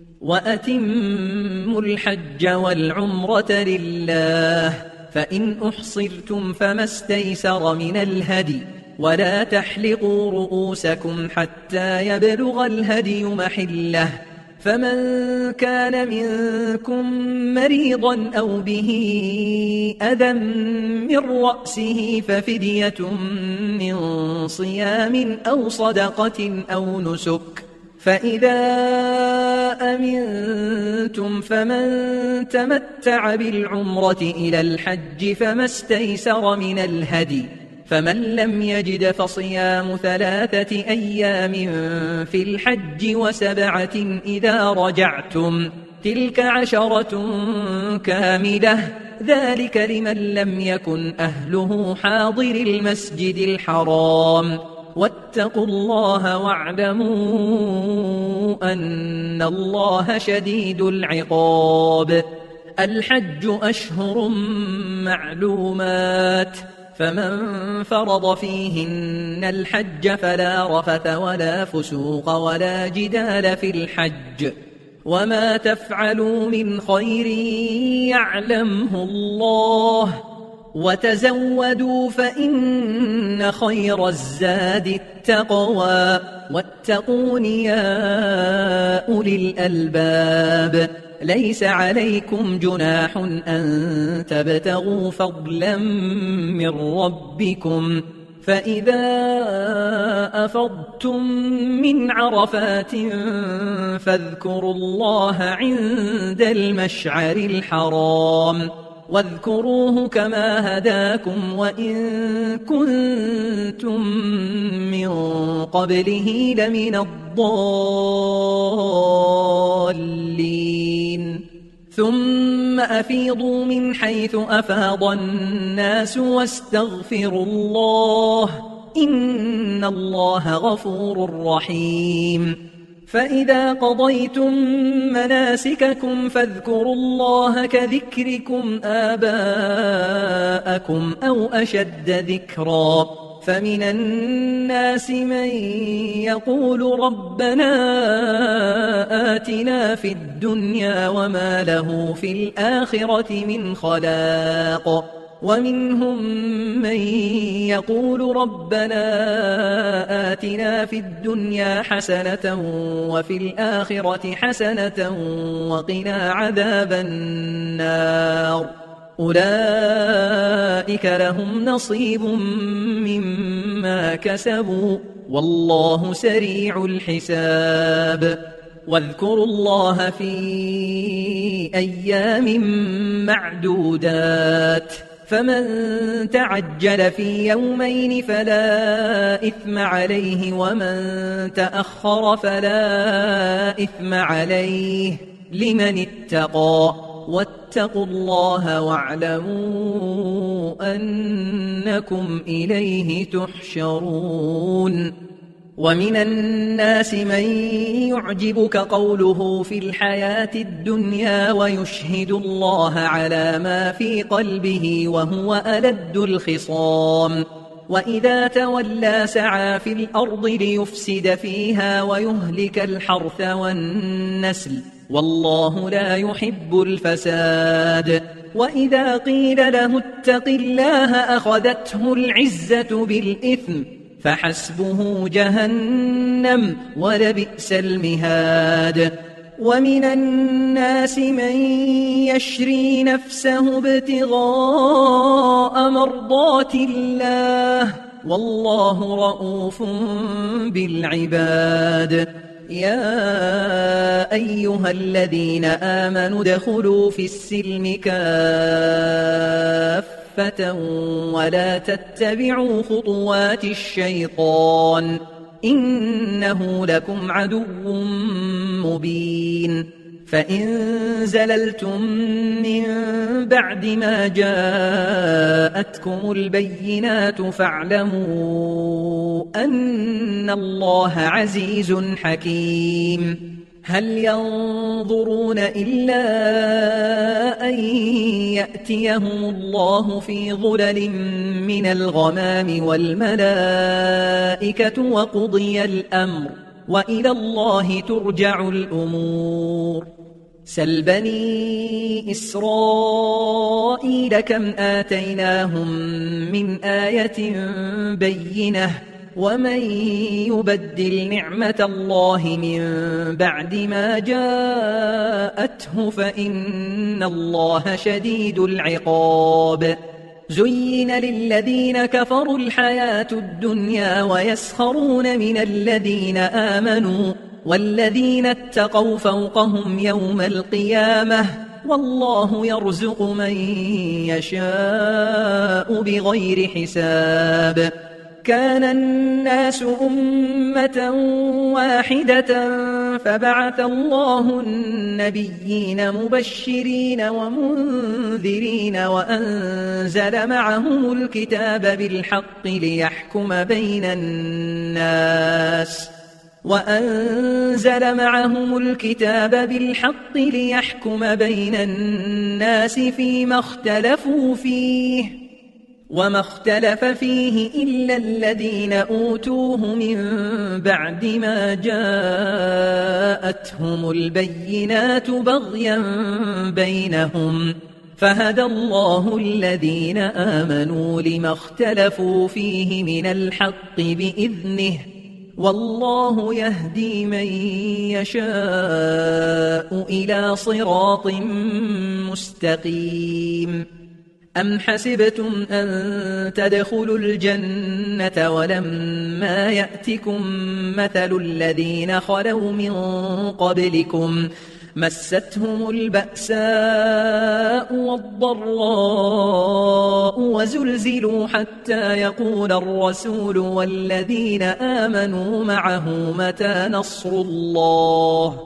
وأتموا الحج والعمرة لله فإن أحصرتم فما استيسر من الهدي ولا تحلقوا رؤوسكم حتى يبلغ الهدي محله فمن كان منكم مريضا أو به أذى من رأسه ففدية من صيام أو صدقة أو نسك فإذا أمنتم فمن تمتع بالعمرة إلى الحج فما استيسر من الهدي فمن لم يجد فصيام ثلاثة أيام في الحج وسبعة إذا رجعتم تلك عشرة كاملة ذلك لمن لم يكن أهله حاضر المسجد الحرام واتقوا الله واعلموا أن الله شديد العقاب. الحج أشهر معلومات فمن فرض فيهن الحج فلا رفث ولا فسوق ولا جدال في الحج وما تفعلوا من خير يعلمه الله وتزودوا فإن خير الزاد التقوى واتقون يا أولي الألباب. ليس عليكم جناح أن تبتغوا فضلا من ربكم فإذا أفضتم من عرفات فاذكروا الله عند المشعر الحرام واذكروه كما هداكم وإن كنتم من قبله لمن الضالين. ثم أفيضوا من حيث أفاض الناس واستغفروا الله إن الله غفور رحيم. فإذا قضيتم مناسككم فاذكروا الله كذكركم آباءكم أو أشد ذكرا فمن الناس من يقول ربنا آتنا في الدنيا وما له في الآخرة من خلاق ومنهم من يقول ربنا آتنا في الدنيا حسنة وفي الآخرة حسنة وقنا عذاب النار أولئك لهم نصيب مما كسبوا والله سريع الحساب واذكروا الله في أيام معدودات فمن تعجل في يومين فلا إثم عليه ومن تأخر فلا إثم عليه لمن اتقى واتقوا الله واعلموا أنكم إليه تحشرون ومن الناس من يعجبك قوله في الحياة الدنيا ويشهد الله على ما في قلبه وهو ألد الخصام وإذا تولى سعى في الأرض ليفسد فيها ويهلك الحرث والنسل والله لا يحب الفساد وإذا قيل له اتق الله أخذته العزة بالإثم فحسبه جهنم ولبئس المهاد ومن الناس من يشري نفسه ابتغاء مرضات الله والله رؤوف بالعباد يا أيها الذين آمنوا ادخلوا في السلم كافة ولا تتبعوا خطوات الشيطان إنه لكم عدو مبين فإن زللتم من بعد ما جاءتكم البينات فاعلموا أن الله عزيز حكيم هل ينظرون إلا أن يأتيهم الله في ظلل من الغمام والملائكة وقضي الأمر وإلى الله ترجع الأمور سل بني إسرائيل كم آتيناهم من آية بينة ومن يبدل نعمة الله من بعد ما جاءته فإن الله شديد العقاب زين للذين كفروا الحياة الدنيا ويسخرون من الذين آمنوا والذين اتقوا فوقهم يوم القيامة والله يرزق من يشاء بغير حساب كان الناس أمة واحدة فبعث الله النبيين مبشرين ومنذرين وأنزل معهم الكتاب بالحق ليحكم بين الناس وأنزل معهم الكتاب بالحق ليحكم بين الناس فيما اختلفوا فيه وما اختلف فيه إلا الذين أوتوه من بعد ما جاءتهم البينات بغيا بينهم فهدى الله الذين آمنوا لما اختلفوا فيه من الحق بإذنه والله يهدي من يشاء إلى صراط مستقيم أم حسبتم أن تدخلوا الجنة ولما يأتكم مثل الذين خلوا من قبلكم مستهم البأساء والضراء وزلزلوا حتى يقول الرسول والذين آمنوا معه متى نصر الله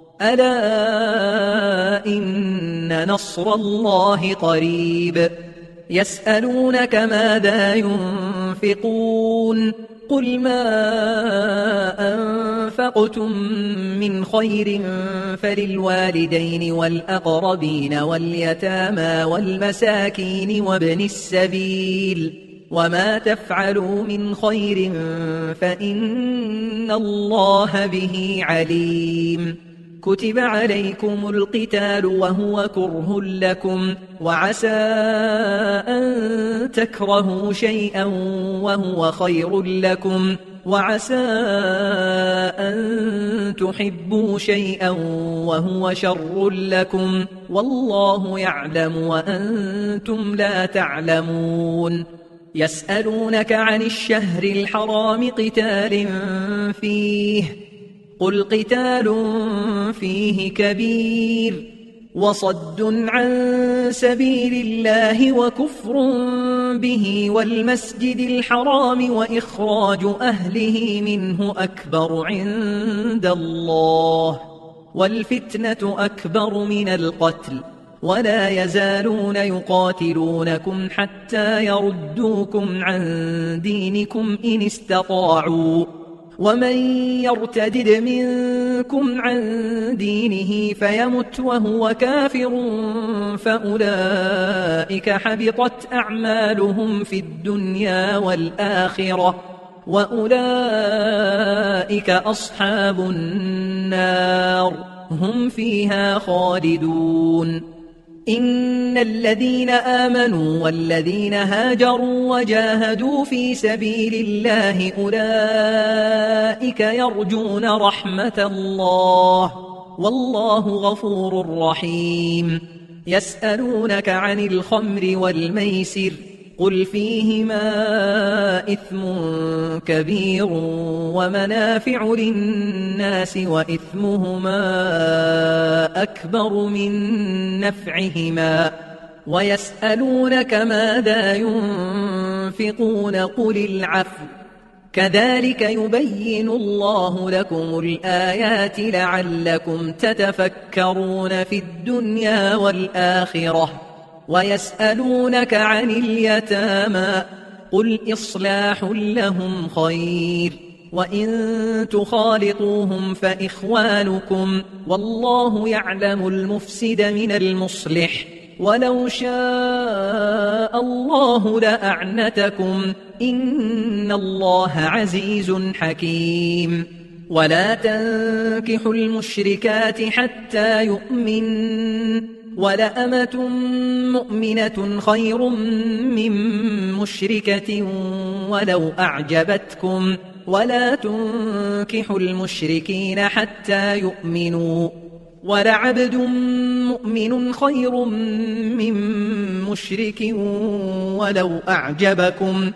ألا إن نصر الله قريب يسألونك ماذا ينفقون قل ما أنفقتم من خير فللوالدين والأقربين واليتامى والمساكين وابن السبيل وما تفعلوا من خير فإن الله به عليم كتب عليكم القتال وهو كره لكم وعسى أن تكرهوا شيئا وهو خير لكم وعسى أن تحبوا شيئا وهو شر لكم والله يعلم وأنتم لا تعلمون. يسألونك عن الشهر الحرام قتال فيه قل قتال فيه كبير وصد عن سبيل الله وكفر به والمسجد الحرام وإخراج أهله منه أكبر عند الله والفتنة أكبر من القتل ولا يزالون يقاتلونكم حتى يردوكم عن دينكم إن استطاعوا ومن يرتدد منكم عن دينه فيمت وهو كافر فأولئك حبطت أعمالهم في الدنيا والآخرة وأولئك أصحاب النار هم فيها خالدون. إن الذين آمنوا والذين هاجروا وجاهدوا في سبيل الله أولئك يرجون رحمة الله والله غفور رحيم. يسألونك عن الخمر والميسر قل فيهما إثم كبير ومنافع للناس وإثمهما أكبر من نفعهما ويسألونك ماذا ينفقون قل العفو كذلك يبين الله لكم الآيات لعلكم تتفكرون في الدنيا والآخرة. ويسألونك عن اليتامى قل إصلاح لهم خير وإن تخالطوهم فإخوانكم والله يعلم المفسد من المصلح ولو شاء الله لأعنتكم إن الله عزيز حكيم. ولا تنكحوا المشركات حتى يؤمنوا ولأمة مؤمنة خير من مشركة ولو أعجبتكم ولا تنكحوا المشركين حتى يؤمنوا ولعبد مؤمن خير من مشرك ولو أعجبكم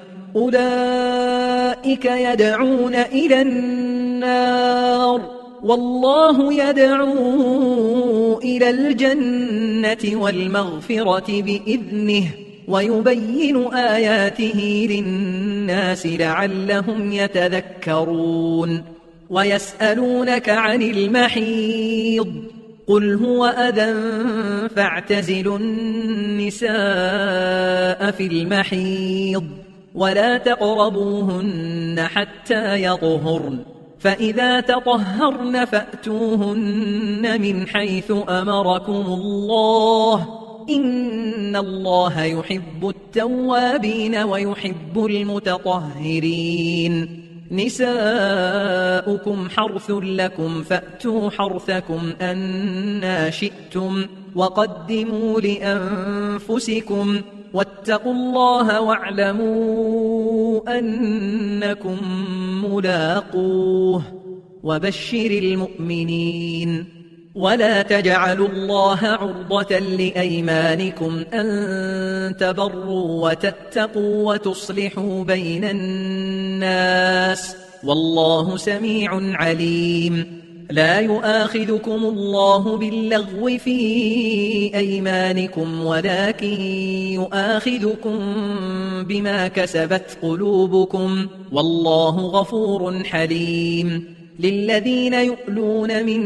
أولئك يدعون إلى النار والله يدعو إلى الجنة والمغفرة بإذنه ويبين آياته للناس لعلهم يتذكرون. ويسألونك عن المحيض قل هو أذى فاعتزلوا النساء في المحيض ولا تقربوهن حتى يطهرن فإذا تطهرن فأتوهن من حيث أمركم الله إن الله يحب التوابين ويحب المتطهرين. نساؤكم حرث لكم فأتوا حرثكم أنى شئتم وقدموا لأنفسكم واتقوا الله واعلموا أنكم ملاقوه وبشر المؤمنين. ولا تجعلوا الله عرضة لأيمانكم أن تبروا وتتقوا وتصلحوا بين الناس والله سميع عليم. لا يؤاخذكم الله باللغو في أيمانكم ولكن يؤاخذكم بما كسبت قلوبكم والله غفور حليم. للذين يؤلون من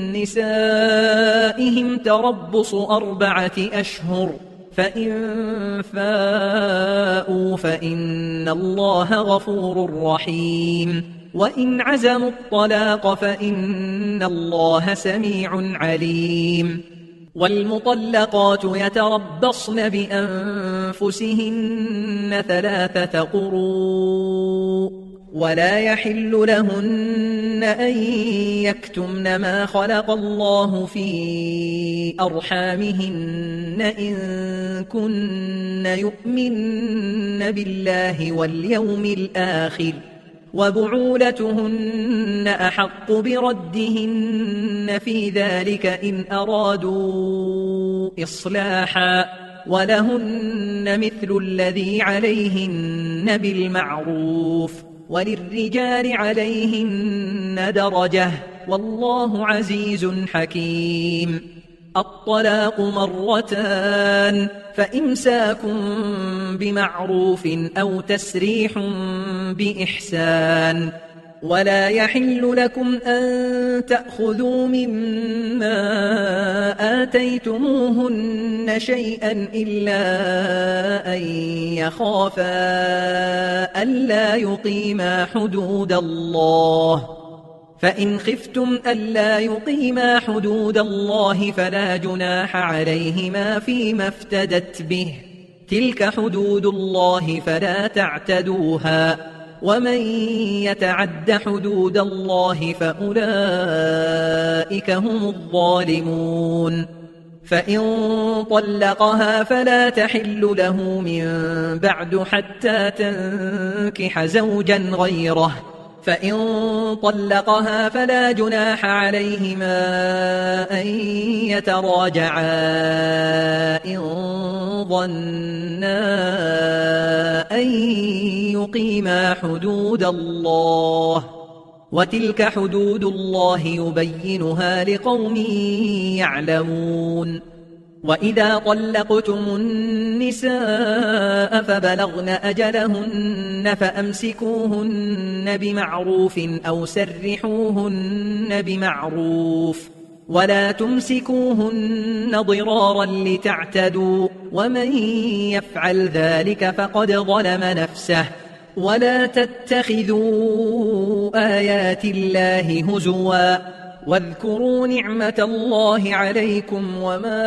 نسائهم تربص أربعة أشهر فإن فاءوا فإن الله غفور رحيم. وإن عزموا الطلاق فإن الله سميع عليم. والمطلقات يتربصن بأنفسهن ثلاثة قروء ولا يحل لهن أن يكتمن ما خلق الله في أرحامهن إن كن يؤمن بالله واليوم الآخر وبعولتهن أحق بردهن في ذلك إن أرادوا إصلاحا ولهن مثل الذي عليهن بالمعروف وللرجال عليهن درجة والله عزيز حكيم. الطلاق مرتان فإمساك بمعروف أو تسريح بإحسان ولا يحل لكم أن تأخذوا مما آتيتموهن شيئا إلا أن يخافا ألا يقيما حدود الله فإن خفتم ألا يقيما حدود الله فلا جناح عليهما فيما افتدت به تلك حدود الله فلا تعتدوها ومن يتعد حدود الله فأولئك هم الظالمون. فإن طلقها فلا تحل له من بعد حتى تنكح زوجا غيره فإن طلقها فلا جناح عليهما أن يتراجعا إن ظنا أن يقيما حدود الله وتلك حدود الله يبينها لقوم يعلمون. وإذا طلقتم النساء فبلغن أجلهن فأمسكوهن بمعروف أو سرحوهن بمعروف ولا تمسكوهن ضرارا لتعتدوا ومن يفعل ذلك فقد ظلم نفسه. ولا تتخذوا آيات الله هزوا واذكروا نعمة الله عليكم وما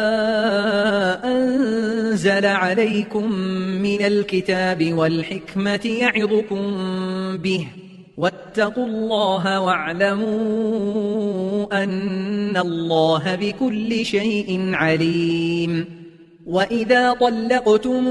أنزل عليكم من الكتاب والحكمة يعظكم به واتقوا الله واعلموا أن الله بكل شيء عليم. وإذا طلقتم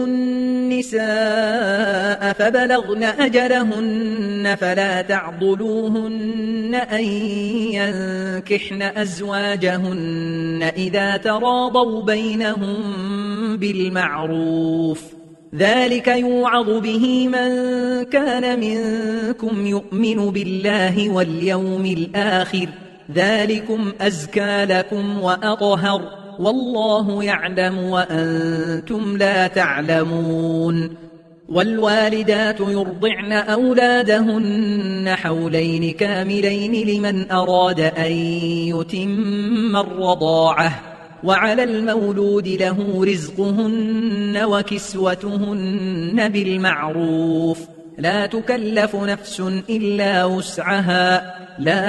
النساء فبلغن أجلهن فلا تعضلوهن أن ينكحن أزواجهن إذا تراضوا بينهم بالمعروف ذلك يوعظ به من كان منكم يؤمن بالله واليوم الآخر ذلكم أزكى لكم وأطهر والله يعلم وأنتم لا تعلمون. والوالدات يرضعن أولادهن حولين كاملين لمن أراد أن يتم الرضاعة وعلى المولود له رزقهن وكسوتهن بالمعروف لا تكلف نفس إلا وسعها لا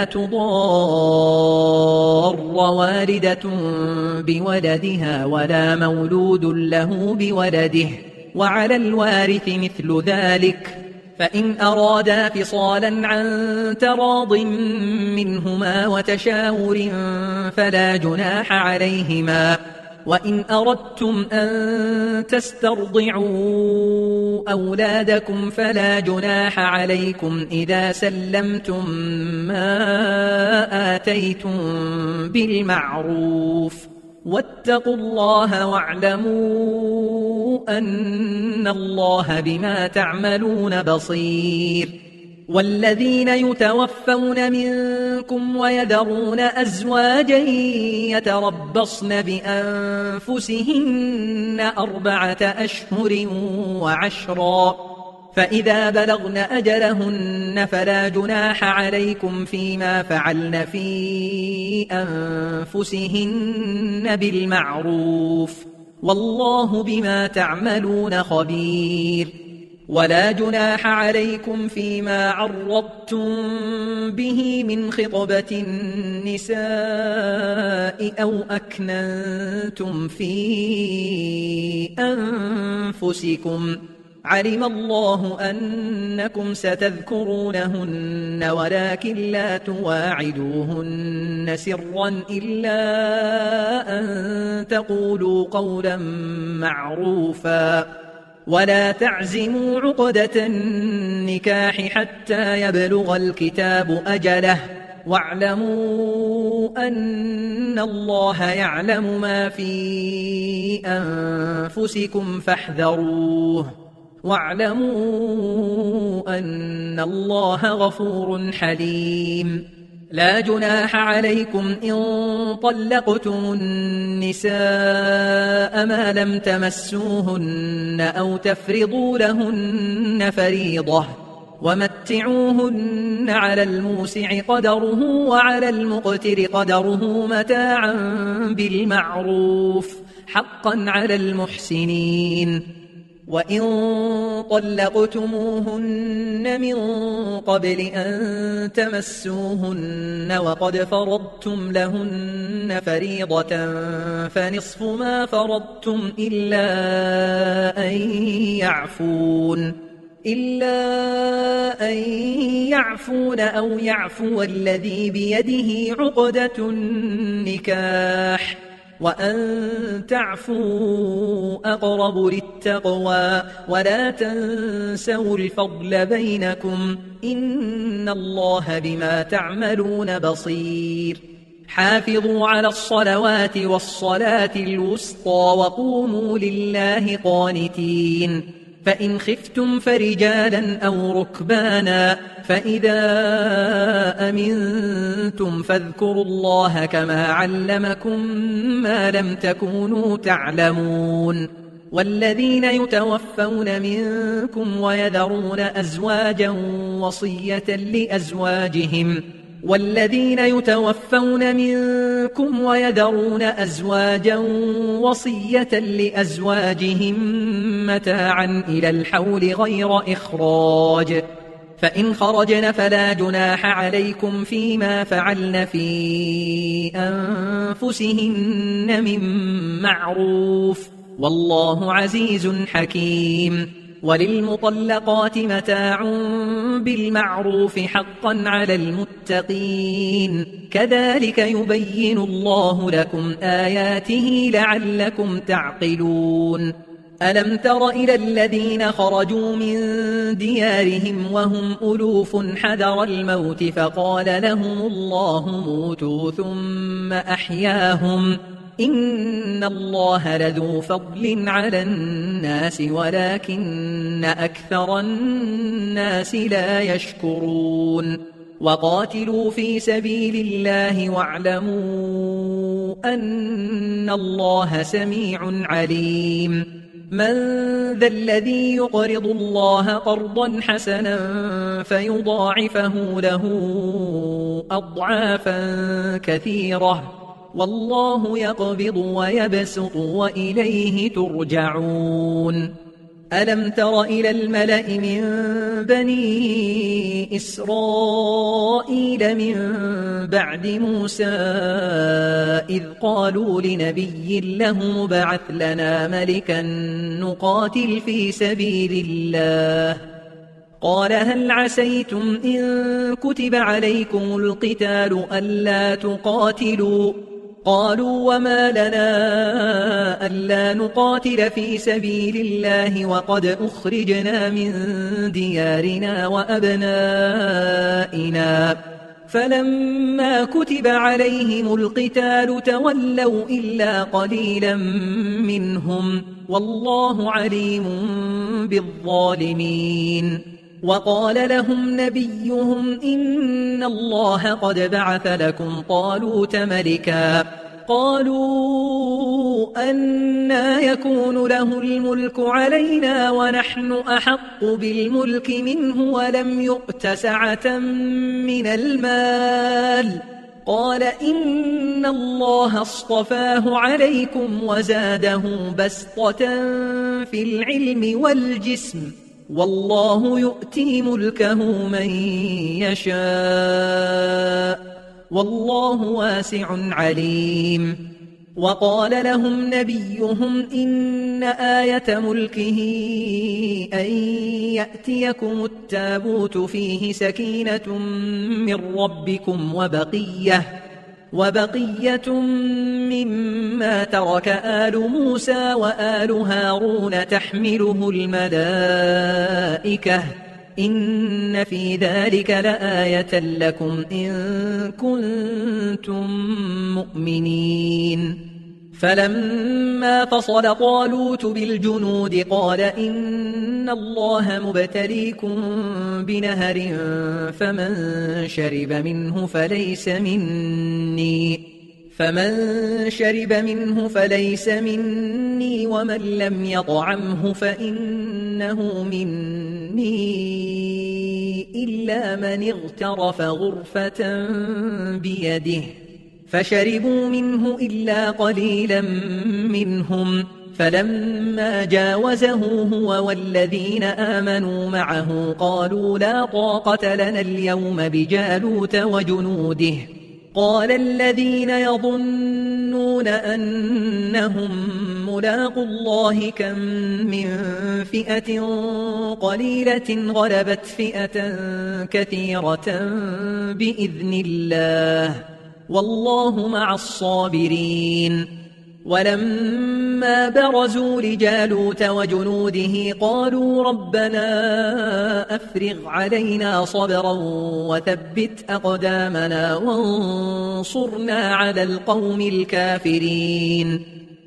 تضار والدة بولدها ولا مولود له بولده وعلى الوارث مثل ذلك فإن أرادا فصالا عن تراض منهما وتشاور فلا جناح عليهما. وإن أردتم أن تسترضعوا أولادكم فلا جناح عليكم إذا سلمتم ما آتيتم بالمعروف واتقوا الله واعلموا أن الله بما تعملون بصير. والذين يتوفون منكم ويذرون أزواجا يتربصن بأنفسهن أربعة أشهر وعشرا فإذا بلغن أجلهن فلا جناح عليكم فيما فعلن في أنفسهن بالمعروف والله بما تعملون خبير. ولا جناح عليكم فيما عرضتم به من خطبة النساء أو أكننتم في أنفسكم علم الله أنكم ستذكرونهن ولكن لا تواعدوهن سرا إلا أن تقولوا قولا معروفا ولا تعزموا عقدة النكاح حتى يبلغ الكتاب أجله واعلموا أن الله يعلم ما في أنفسكم فاحذروه واعلموا أن الله غفور حليم لا جناح عليكم إن طلقتم النساء ما لم تمسوهن أو تفرضوا لهن فريضة ومتعوهن على الموسع قدره وعلى المقتر قدره متاعا بالمعروف حقا على المحسنين وإن طلقتموهن من قبل أن تمسوهن وقد فرضتم لهن فريضة فنصف ما فرضتم إلا أن يعفون إلا أن يعفون أو يعفو الذي بيده عقدة النكاح وأن تعفوا أقرب للتقوى ولا تنسوا الفضل بينكم إن الله بما تعملون بصير حافظوا على الصلوات والصلاة الوسطى وقوموا لله قانتين فإن خفتم فرجالا أو ركبانا فإذا أمنتم فاذكروا الله كما علمكم ما لم تكونوا تعلمون والذين يتوفون منكم ويذرون أزواجا وصية لأزواجهم والذين يتوفون منكم ويذرون أزواجا وصية لأزواجهم متاعا إلى الحول غير إخراج فإن خرجن فلا جناح عليكم فيما فعلن في أنفسهن من معروف والله عزيز حكيم وللمطلقات متاع بالمعروف حقا على المتقين كذلك يبين الله لكم آياته لعلكم تعقلون ألم تر إلى الذين خرجوا من ديارهم وهم ألوف حذر الموت فقال لهم الله موتوا ثم أحياهم إن الله لذو فضل على الناس ولكن أكثر الناس لا يشكرون وقاتلوا في سبيل الله واعلموا أن الله سميع عليم من ذا الذي يقرض الله قرضا حسنا فيضاعفه له أضعافا كثيرة والله يقبض ويبسط وإليه ترجعون ألم تر إلى الملأ من بني إسرائيل من بعد موسى إذ قالوا لنبي له ابعث لنا ملكا نقاتل في سبيل الله قال هل عسيتم إن كتب عليكم القتال ألا تقاتلوا قالوا وما لنا ألا نقاتل في سبيل الله وقد أخرجنا من ديارنا وأبنائنا فلما كتب عليهم القتال تولوا إلا قليلا منهم والله عليم بالظالمين وقال لهم نبيهم إن الله قد بعث لكم طالوت ملكا قالوا أنى يكون له الملك علينا ونحن أحق بالملك منه ولم يؤت سعة من المال قال إن الله اصطفاه عليكم وزاده بسطة في العلم والجسم والله يؤتي ملكه من يشاء والله واسع عليم وقال لهم نبيهم إن آية ملكه أن يأتيكم التابوت فيه سكينة من ربكم وبقية وبقية مما ترك آل موسى وآل هارون تحمله الملائكة إن في ذلك لآية لكم إن كنتم مؤمنين. فلما فصل طالوت بالجنود قال إن الله مبتليكم بنهر فمن شرب منه فليس مني فمن شرب منه فليس مني ومن لم يطعمه فإنه مني إلا من اغترف غرفة بيده فشربوا منه إلا قليلا منهم. فلما جاوزه هو والذين آمنوا معه قالوا لا طاقة لنا اليوم بجالوت وجنوده. قال الذين يظنون أنهم ملاقوا الله كم من فئة قليلة غلبت فئة كثيرة بإذن الله والله مع الصابرين. ولما برزوا لجالوت وجنوده قالوا ربنا أفرغ علينا صبرا وثبت أقدامنا وانصرنا على القوم الكافرين.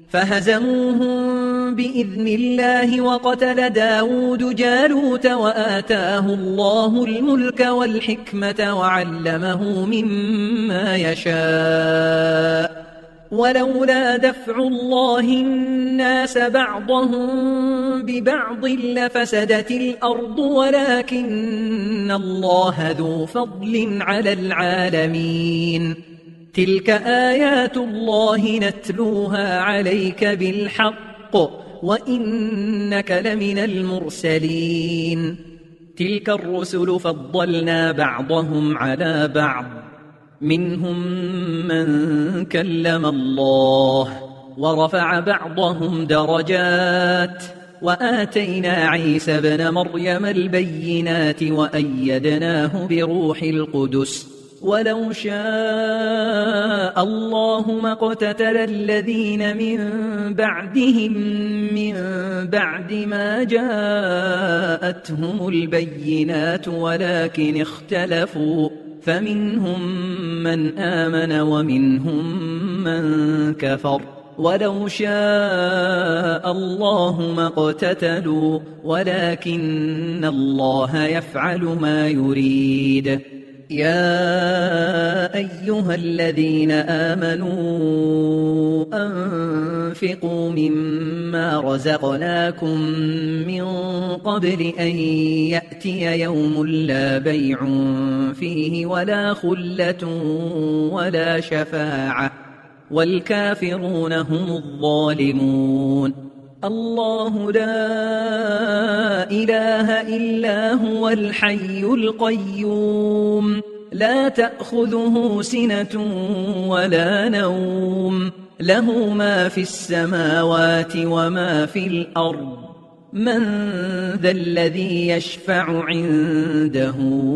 فهزموهم بإذن الله وقتل داود جالوت وآتاه الله الملك والحكمة وعلمه مما يشاء ولولا دفع الله الناس بعضهم ببعض لفسدت الأرض ولكن الله ذو فضل على العالمين. تلك آيات الله نتلوها عليك بالحق وإنك لمن المرسلين. تلك الرسل فضلنا بعضهم على بعض منهم من كلم الله ورفع بعضهم درجات وآتينا عيسى ابن مريم البينات وأيدناه بروح القدس. ولو شاء الله ما اقتتل الذين من بعدهم من بعد ما جاءتهم البينات ولكن اختلفوا فمنهم من آمن ومنهم من كفر. ولو شاء الله ما اقتتلوا ولكن الله يفعل ما يريد. يا أيها الذين آمنوا أنفقوا مما رزقناكم من قبل أن يأتي يوم لا بيع فيه ولا خلة ولا شفاعة والكافرون هم الظالمون. الله لا إله إلا هو الحي القيوم لا تأخذه سنة ولا نوم له ما في السماوات وما في الأرض. من ذا الذي يشفع عنده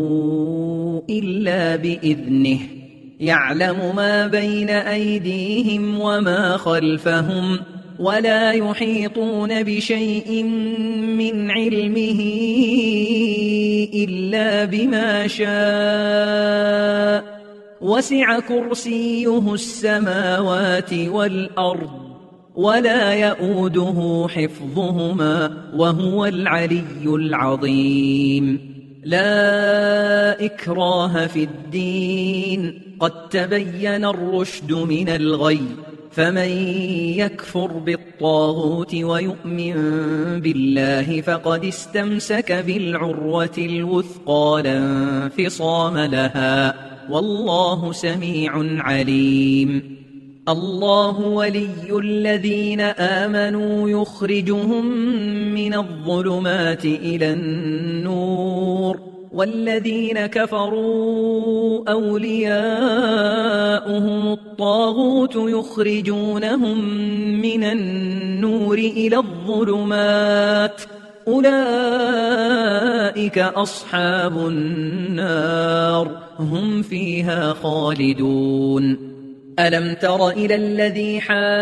إلا بإذنه يعلم ما بين أيديهم وما خلفهم ولا يحيطون بشيء من علمه إلا بما شاء وسع كرسيه السماوات والأرض ولا يؤوده حفظهما وهو العلي العظيم. لا إكراه في الدين قد تبين الرشد من الغي فمن يكفر بالطاغوت ويؤمن بالله فقد استمسك بالعروة الوثقى لا انفصام لها والله سميع عليم. الله ولي الذين آمنوا يخرجهم من الظلمات إلى النور والذين كفروا أولياؤهم الطاغوت يخرجونهم من النور إلى الظلمات أولئك أصحاب النار هم فيها خالدون. ألم تر إلى الذي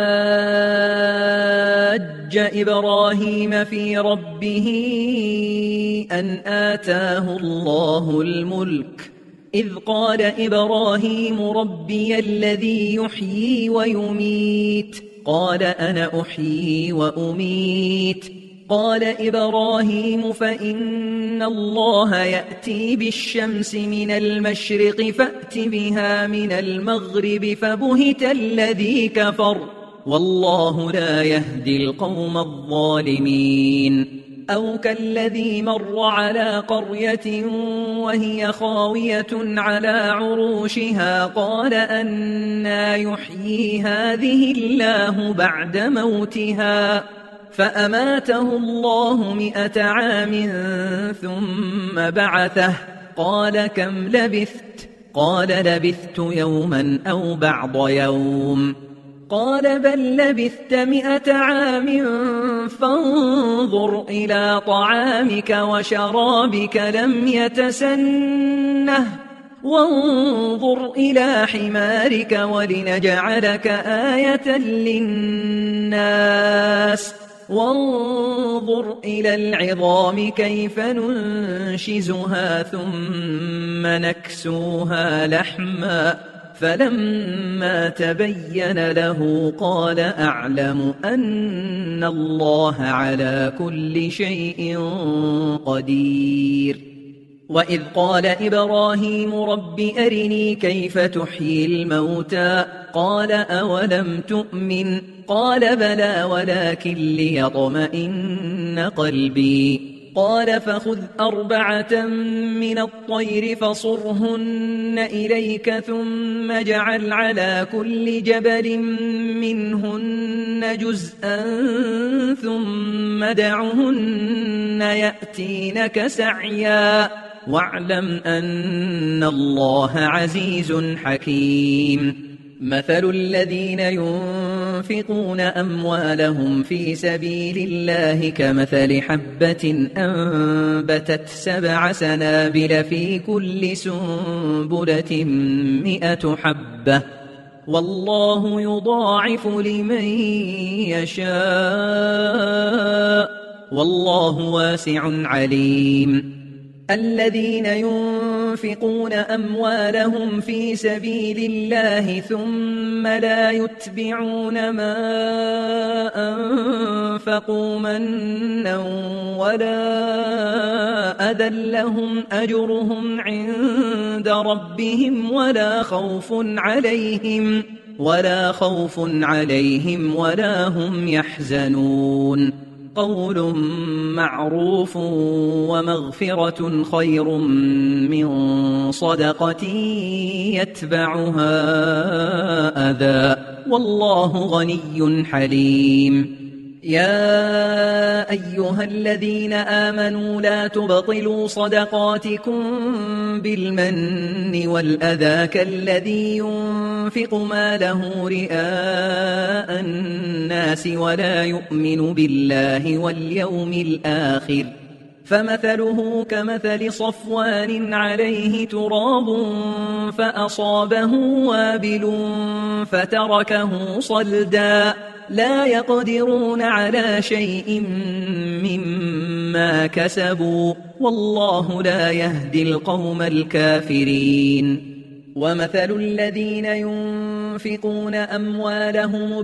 حاج إبراهيم في ربه أن آتاه الله الملك إذ قال إبراهيم ربي الذي يحيي ويميت قال أنا أحيي وأميت قال إبراهيم فإن الله يأتي بالشمس من المشرق فأت بها من المغرب فبهت الذي كفر والله لا يهدي القوم الظالمين. أو كالذي مر على قرية وهي خاوية على عروشها قال أنى يحيي هذه الله بعد موتها فأماته الله مئة عام ثم بعثه قال كم لبثت قال لبثت يوما أو بعض يوم قال بل لبثت مئة عام فانظر إلى طعامك وشرابك لم يتسنه وانظر إلى حمارك ولنجعلك آية للناس وانظر إلى العظام كيف ننشزها ثم نكسوها لحما فلما تبين له قال أعلم أن الله على كل شيء قدير. وإذ قال إبراهيم رب أرني كيف تحيي الموتى قال أولم تؤمن قال بلى ولكن ليطمئن قلبي قال فخذ أربعة من الطير فصرهن إليك ثم اجعل على كل جبل منهن جزءا ثم دعهن يأتينك سعيا واعلم أن الله عزيز حكيم. مثل الذين ينفقون أموالهم في سبيل الله كمثل حبة أنبتت سبع سنابل في كل سنبلة مئة حبة والله يضاعف لمن يشاء والله واسع عليم. الذين ينفقون أموالهم في سبيل الله ثم لا يتبعون ما أنفقوا منا ولا أذى لهم أجرهم عند ربهم ولا خوف عليهم ولا خوف عليهم ولا هم يحزنون. قول معروف ومغفرة خير من صدقة يتبعها أذى والله غني حليم. يا أيها الذين آمنوا لا تبطلوا صدقاتكم بالمن والأذى كالذي ينفق ماله رئاء الناس ولا يؤمن بالله واليوم الآخر فمثله كمثل صفوان عليه تراب فأصابه وابل فتركه صلدا لا يقدرون على شيء مما كسبوا والله لا يهدي القوم الكافرين. ومثل الذين ينفقون أموالهم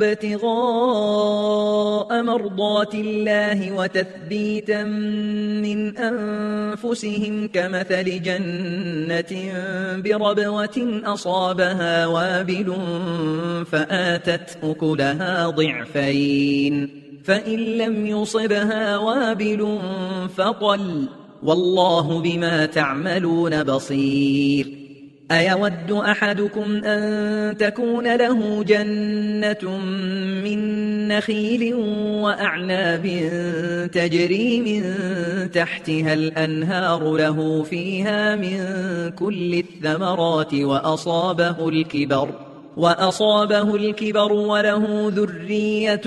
ابتغاء مرضات الله وتثبيتا من أنفسهم كمثل جنة بربوة أصابها وابل فآتت أكلها ضعفين فإن لم يصبها وابل فطل والله بما تعملون بصير. أيود أحدكم أن تكون له جنة من نخيل وأعناب تجري من تحتها الأنهار له فيها من كل الثمرات وأصابه الكبر وأصابه الكبر وله ذرية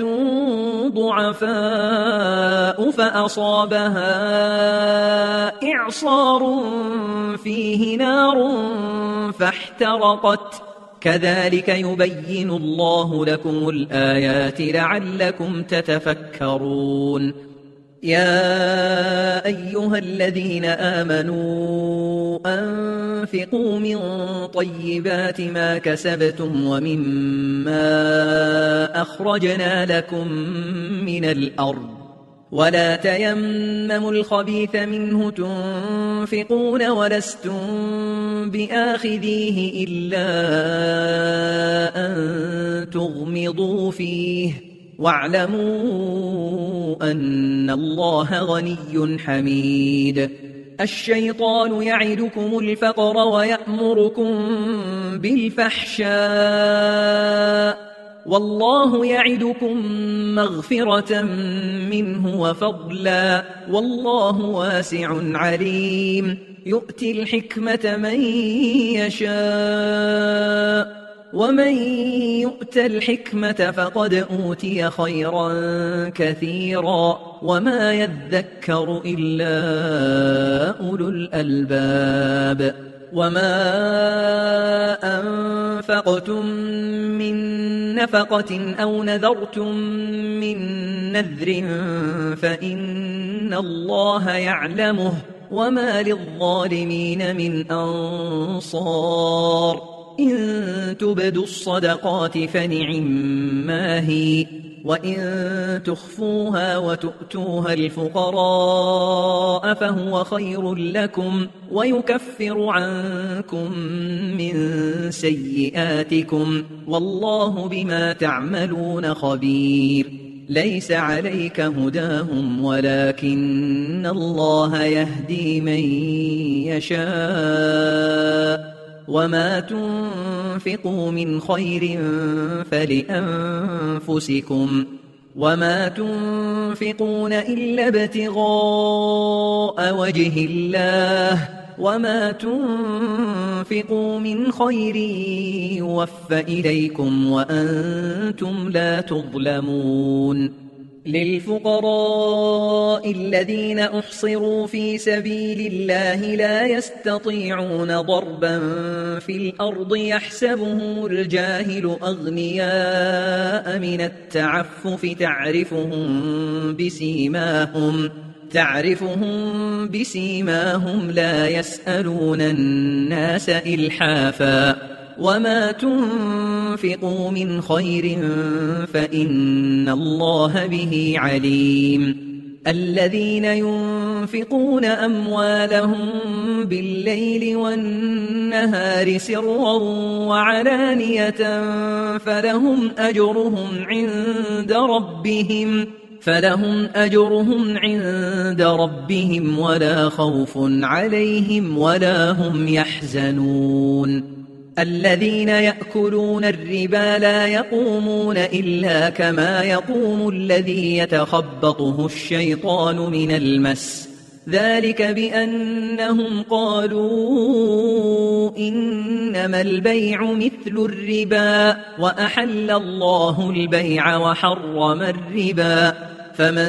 ضعفاء فأصابها إعصار فيه نار فاحترقت كذلك يبين الله لكم الآيات لعلكم تتفكرون يا أيها الذين آمنوا أنفقوا من طيبات ما كسبتم ومما أخرجنا لكم من الأرض ولا تيمموا الخبيث منه تنفقون ولستم بآخذيه إلا أن تغمضوا فيه واعلموا أن الله غني حميد الشيطان يعدكم الفقر ويأمركم بالفحشاء والله يعدكم مغفرة منه وفضلا والله واسع عليم يؤتي الحكمة من يشاء ومن يؤت الحكمة فقد أوتي خيرا كثيرا وما يذكر إلا أولو الألباب وما أنفقتم من نفقة أو نذرتم من نذر فإن الله يعلمه وما للظالمين من أنصار إن تبدوا الصدقات فنعما هي وإن تخفوها وتؤتوها الفقراء فهو خير لكم ويكفر عنكم من سيئاتكم والله بما تعملون خبير ليس عليك هداهم ولكن الله يهدي من يشاء وما تنفقوا من خير فلأنفسكم وما تنفقون إلا ابتغاء وجه الله وما تنفقوا من خير يوفى إليكم وأنتم لا تظلمون للفقراء الذين أحصروا في سبيل الله لا يستطيعون ضربا في الأرض يحسبهم الجاهل أغنياء من التعفف تعرفهم بسيماهم تعرفهم بسيماهم لا يسألون الناس إلحافا وما تنفقوا من خير فإن الله به عليم الذين ينفقون أموالهم بالليل والنهار سرا وعلانية فلهم أجرهم عند ربهم فلهم أجرهم عند ربهم ولا خوف عليهم ولا هم يحزنون الذين يأكلون الربا لا يقومون إلا كما يقوم الذي يتخبطه الشيطان من المس ذلك بأنهم قالوا إنما البيع مثل الربا وأحل الله البيع وحرم الربا فمن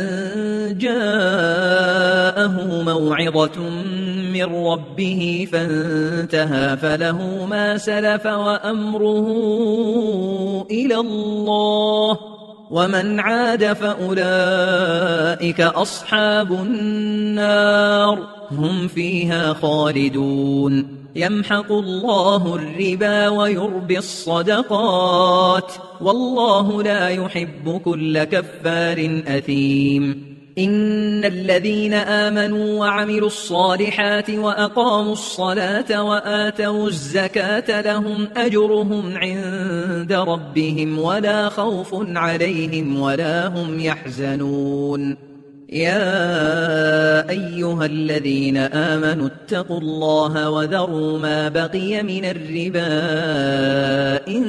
جاءه موعظة من ربه فانتهى فله ما سلف وأمره إلى الله ومن عاد فأولئك أصحاب النار هم فيها خالدون يمحق الله الربا ويربي الصدقات والله لا يحب كل كفار أثيم إن الذين آمنوا وعملوا الصالحات وأقاموا الصلاة وآتوا الزكاة لهم أجرهم عند ربهم ولا خوف عليهم ولا هم يحزنون يا أيها الذين آمنوا اتقوا الله وذروا ما بقي من الربا إن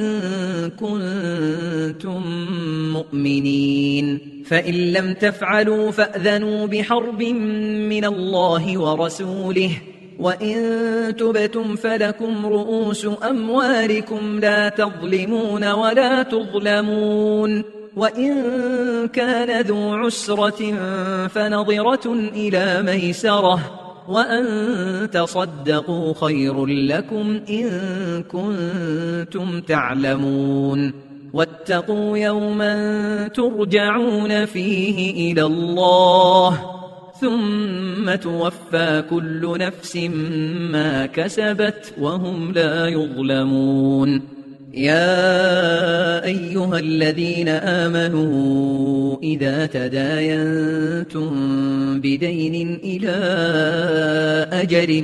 كنتم مؤمنين فإن لم تفعلوا فأذنوا بحرب من الله ورسوله وإن تبتم فلكم رؤوس أموالكم لا تظلمون ولا تظلمون وإن كان ذو عسرة فنظرة إلى ميسرة وأن تصدقوا خير لكم إن كنتم تعلمون واتقوا يوما ترجعون فيه إلى الله ثم توفى كل نفس ما كسبت وهم لا يظلمون يا أيها الذين آمنوا إذا تداينتم بدين إلى أجل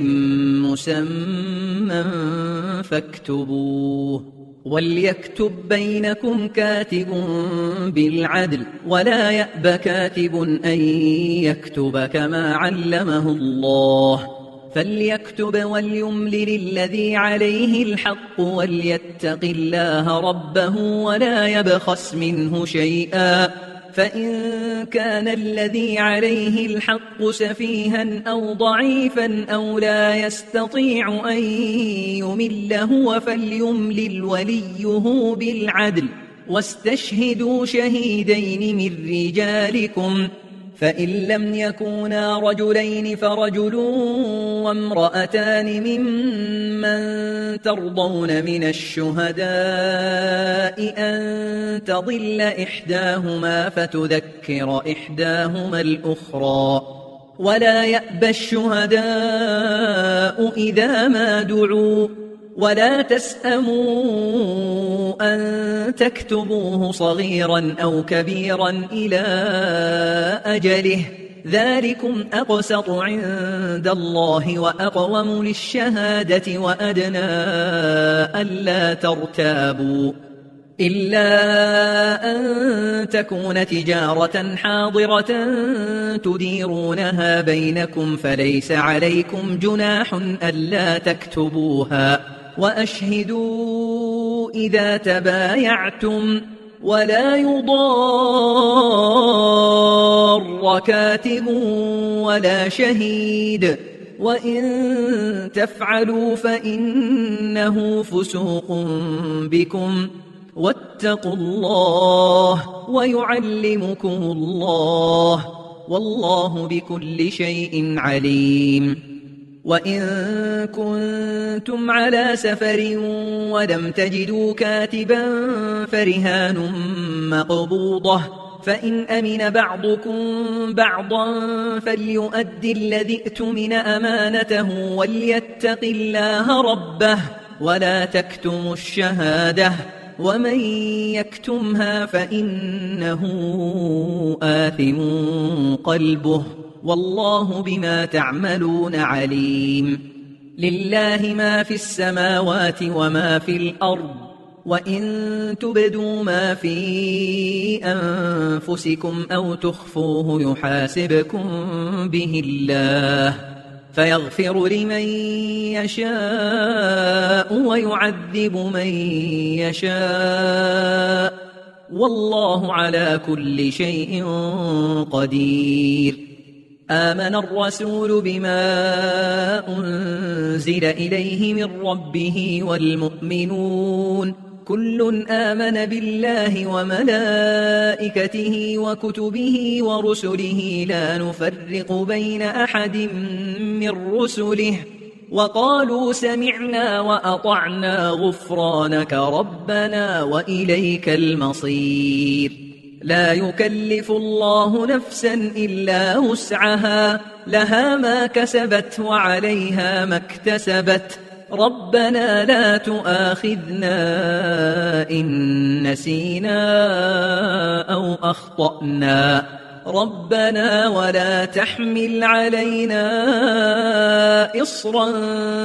مسمى فاكتبوه وليكتب بينكم كاتب بالعدل ولا يأب كاتب أن يكتب كما علمه الله فليكتب وليملل الذي عليه الحق وليتق الله ربه ولا يبخس منه شيئا فإن كان الذي عليه الحق سفيها أو ضعيفا أو لا يستطيع أن يمل هو فليملل وليه بالعدل واستشهدوا شهيدين من رجالكم فإن لم يكونا رجلين فرجل وامرأتان ممن ترضون من الشهداء أن تضل إحداهما فتذكر إحداهما الأخرى ولا يأبى الشهداء إذا ما دعوا ولا تسأموا أن تكتبوه صغيرا أو كبيرا إلى أجله ذلكم أقسط عند الله وأقوم للشهادة وأدنى ألا ترتابوا إلا أن تكون تجارة حاضرة تديرونها بينكم فليس عليكم جناح ألا تكتبوها وأشهدوا إذا تبايعتم ولا يضار كاتب ولا شهيد وإن تفعلوا فإنه فسوق بكم واتقوا الله ويعلمكم الله والله بكل شيء عليم وإن كنتم على سفر ولم تجدوا كاتبا فرهان مقبوضة فإن أمن بعضكم بعضا فليؤدي الذي ائتمن أمانته وليتق الله ربه ولا تكتموا الشهادة ومن يكتمها فإنه آثم قلبه والله بما تعملون عليم لله ما في السماوات وما في الأرض وإن تبدوا ما في أنفسكم أو تخفوه يحاسبكم به الله فيغفر لمن يشاء ويعذب من يشاء والله على كل شيء قدير آمن الرسول بما أنزل إليه من ربه والمؤمنون كل آمن بالله وملائكته وكتبه ورسله لا نفرق بين أحد من رسله وقالوا سمعنا وأطعنا غفرانك ربنا وإليك المصير لا يكلف الله نفسا إلا وسعها لها ما كسبت وعليها ما اكتسبت ربنا لا تؤاخذنا إن نسينا أو أخطأنا ربنا ولا تحمل علينا إصرا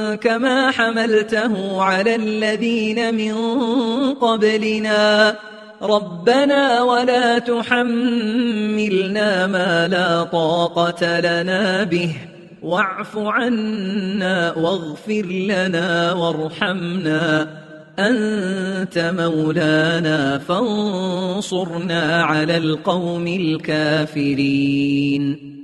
كما حملته على الذين من قبلنا ربنا ولا تحملنا ما لا طاقة لنا به واعف عنا واغفر لنا وارحمنا أنت مولانا فانصرنا على القوم الكافرين.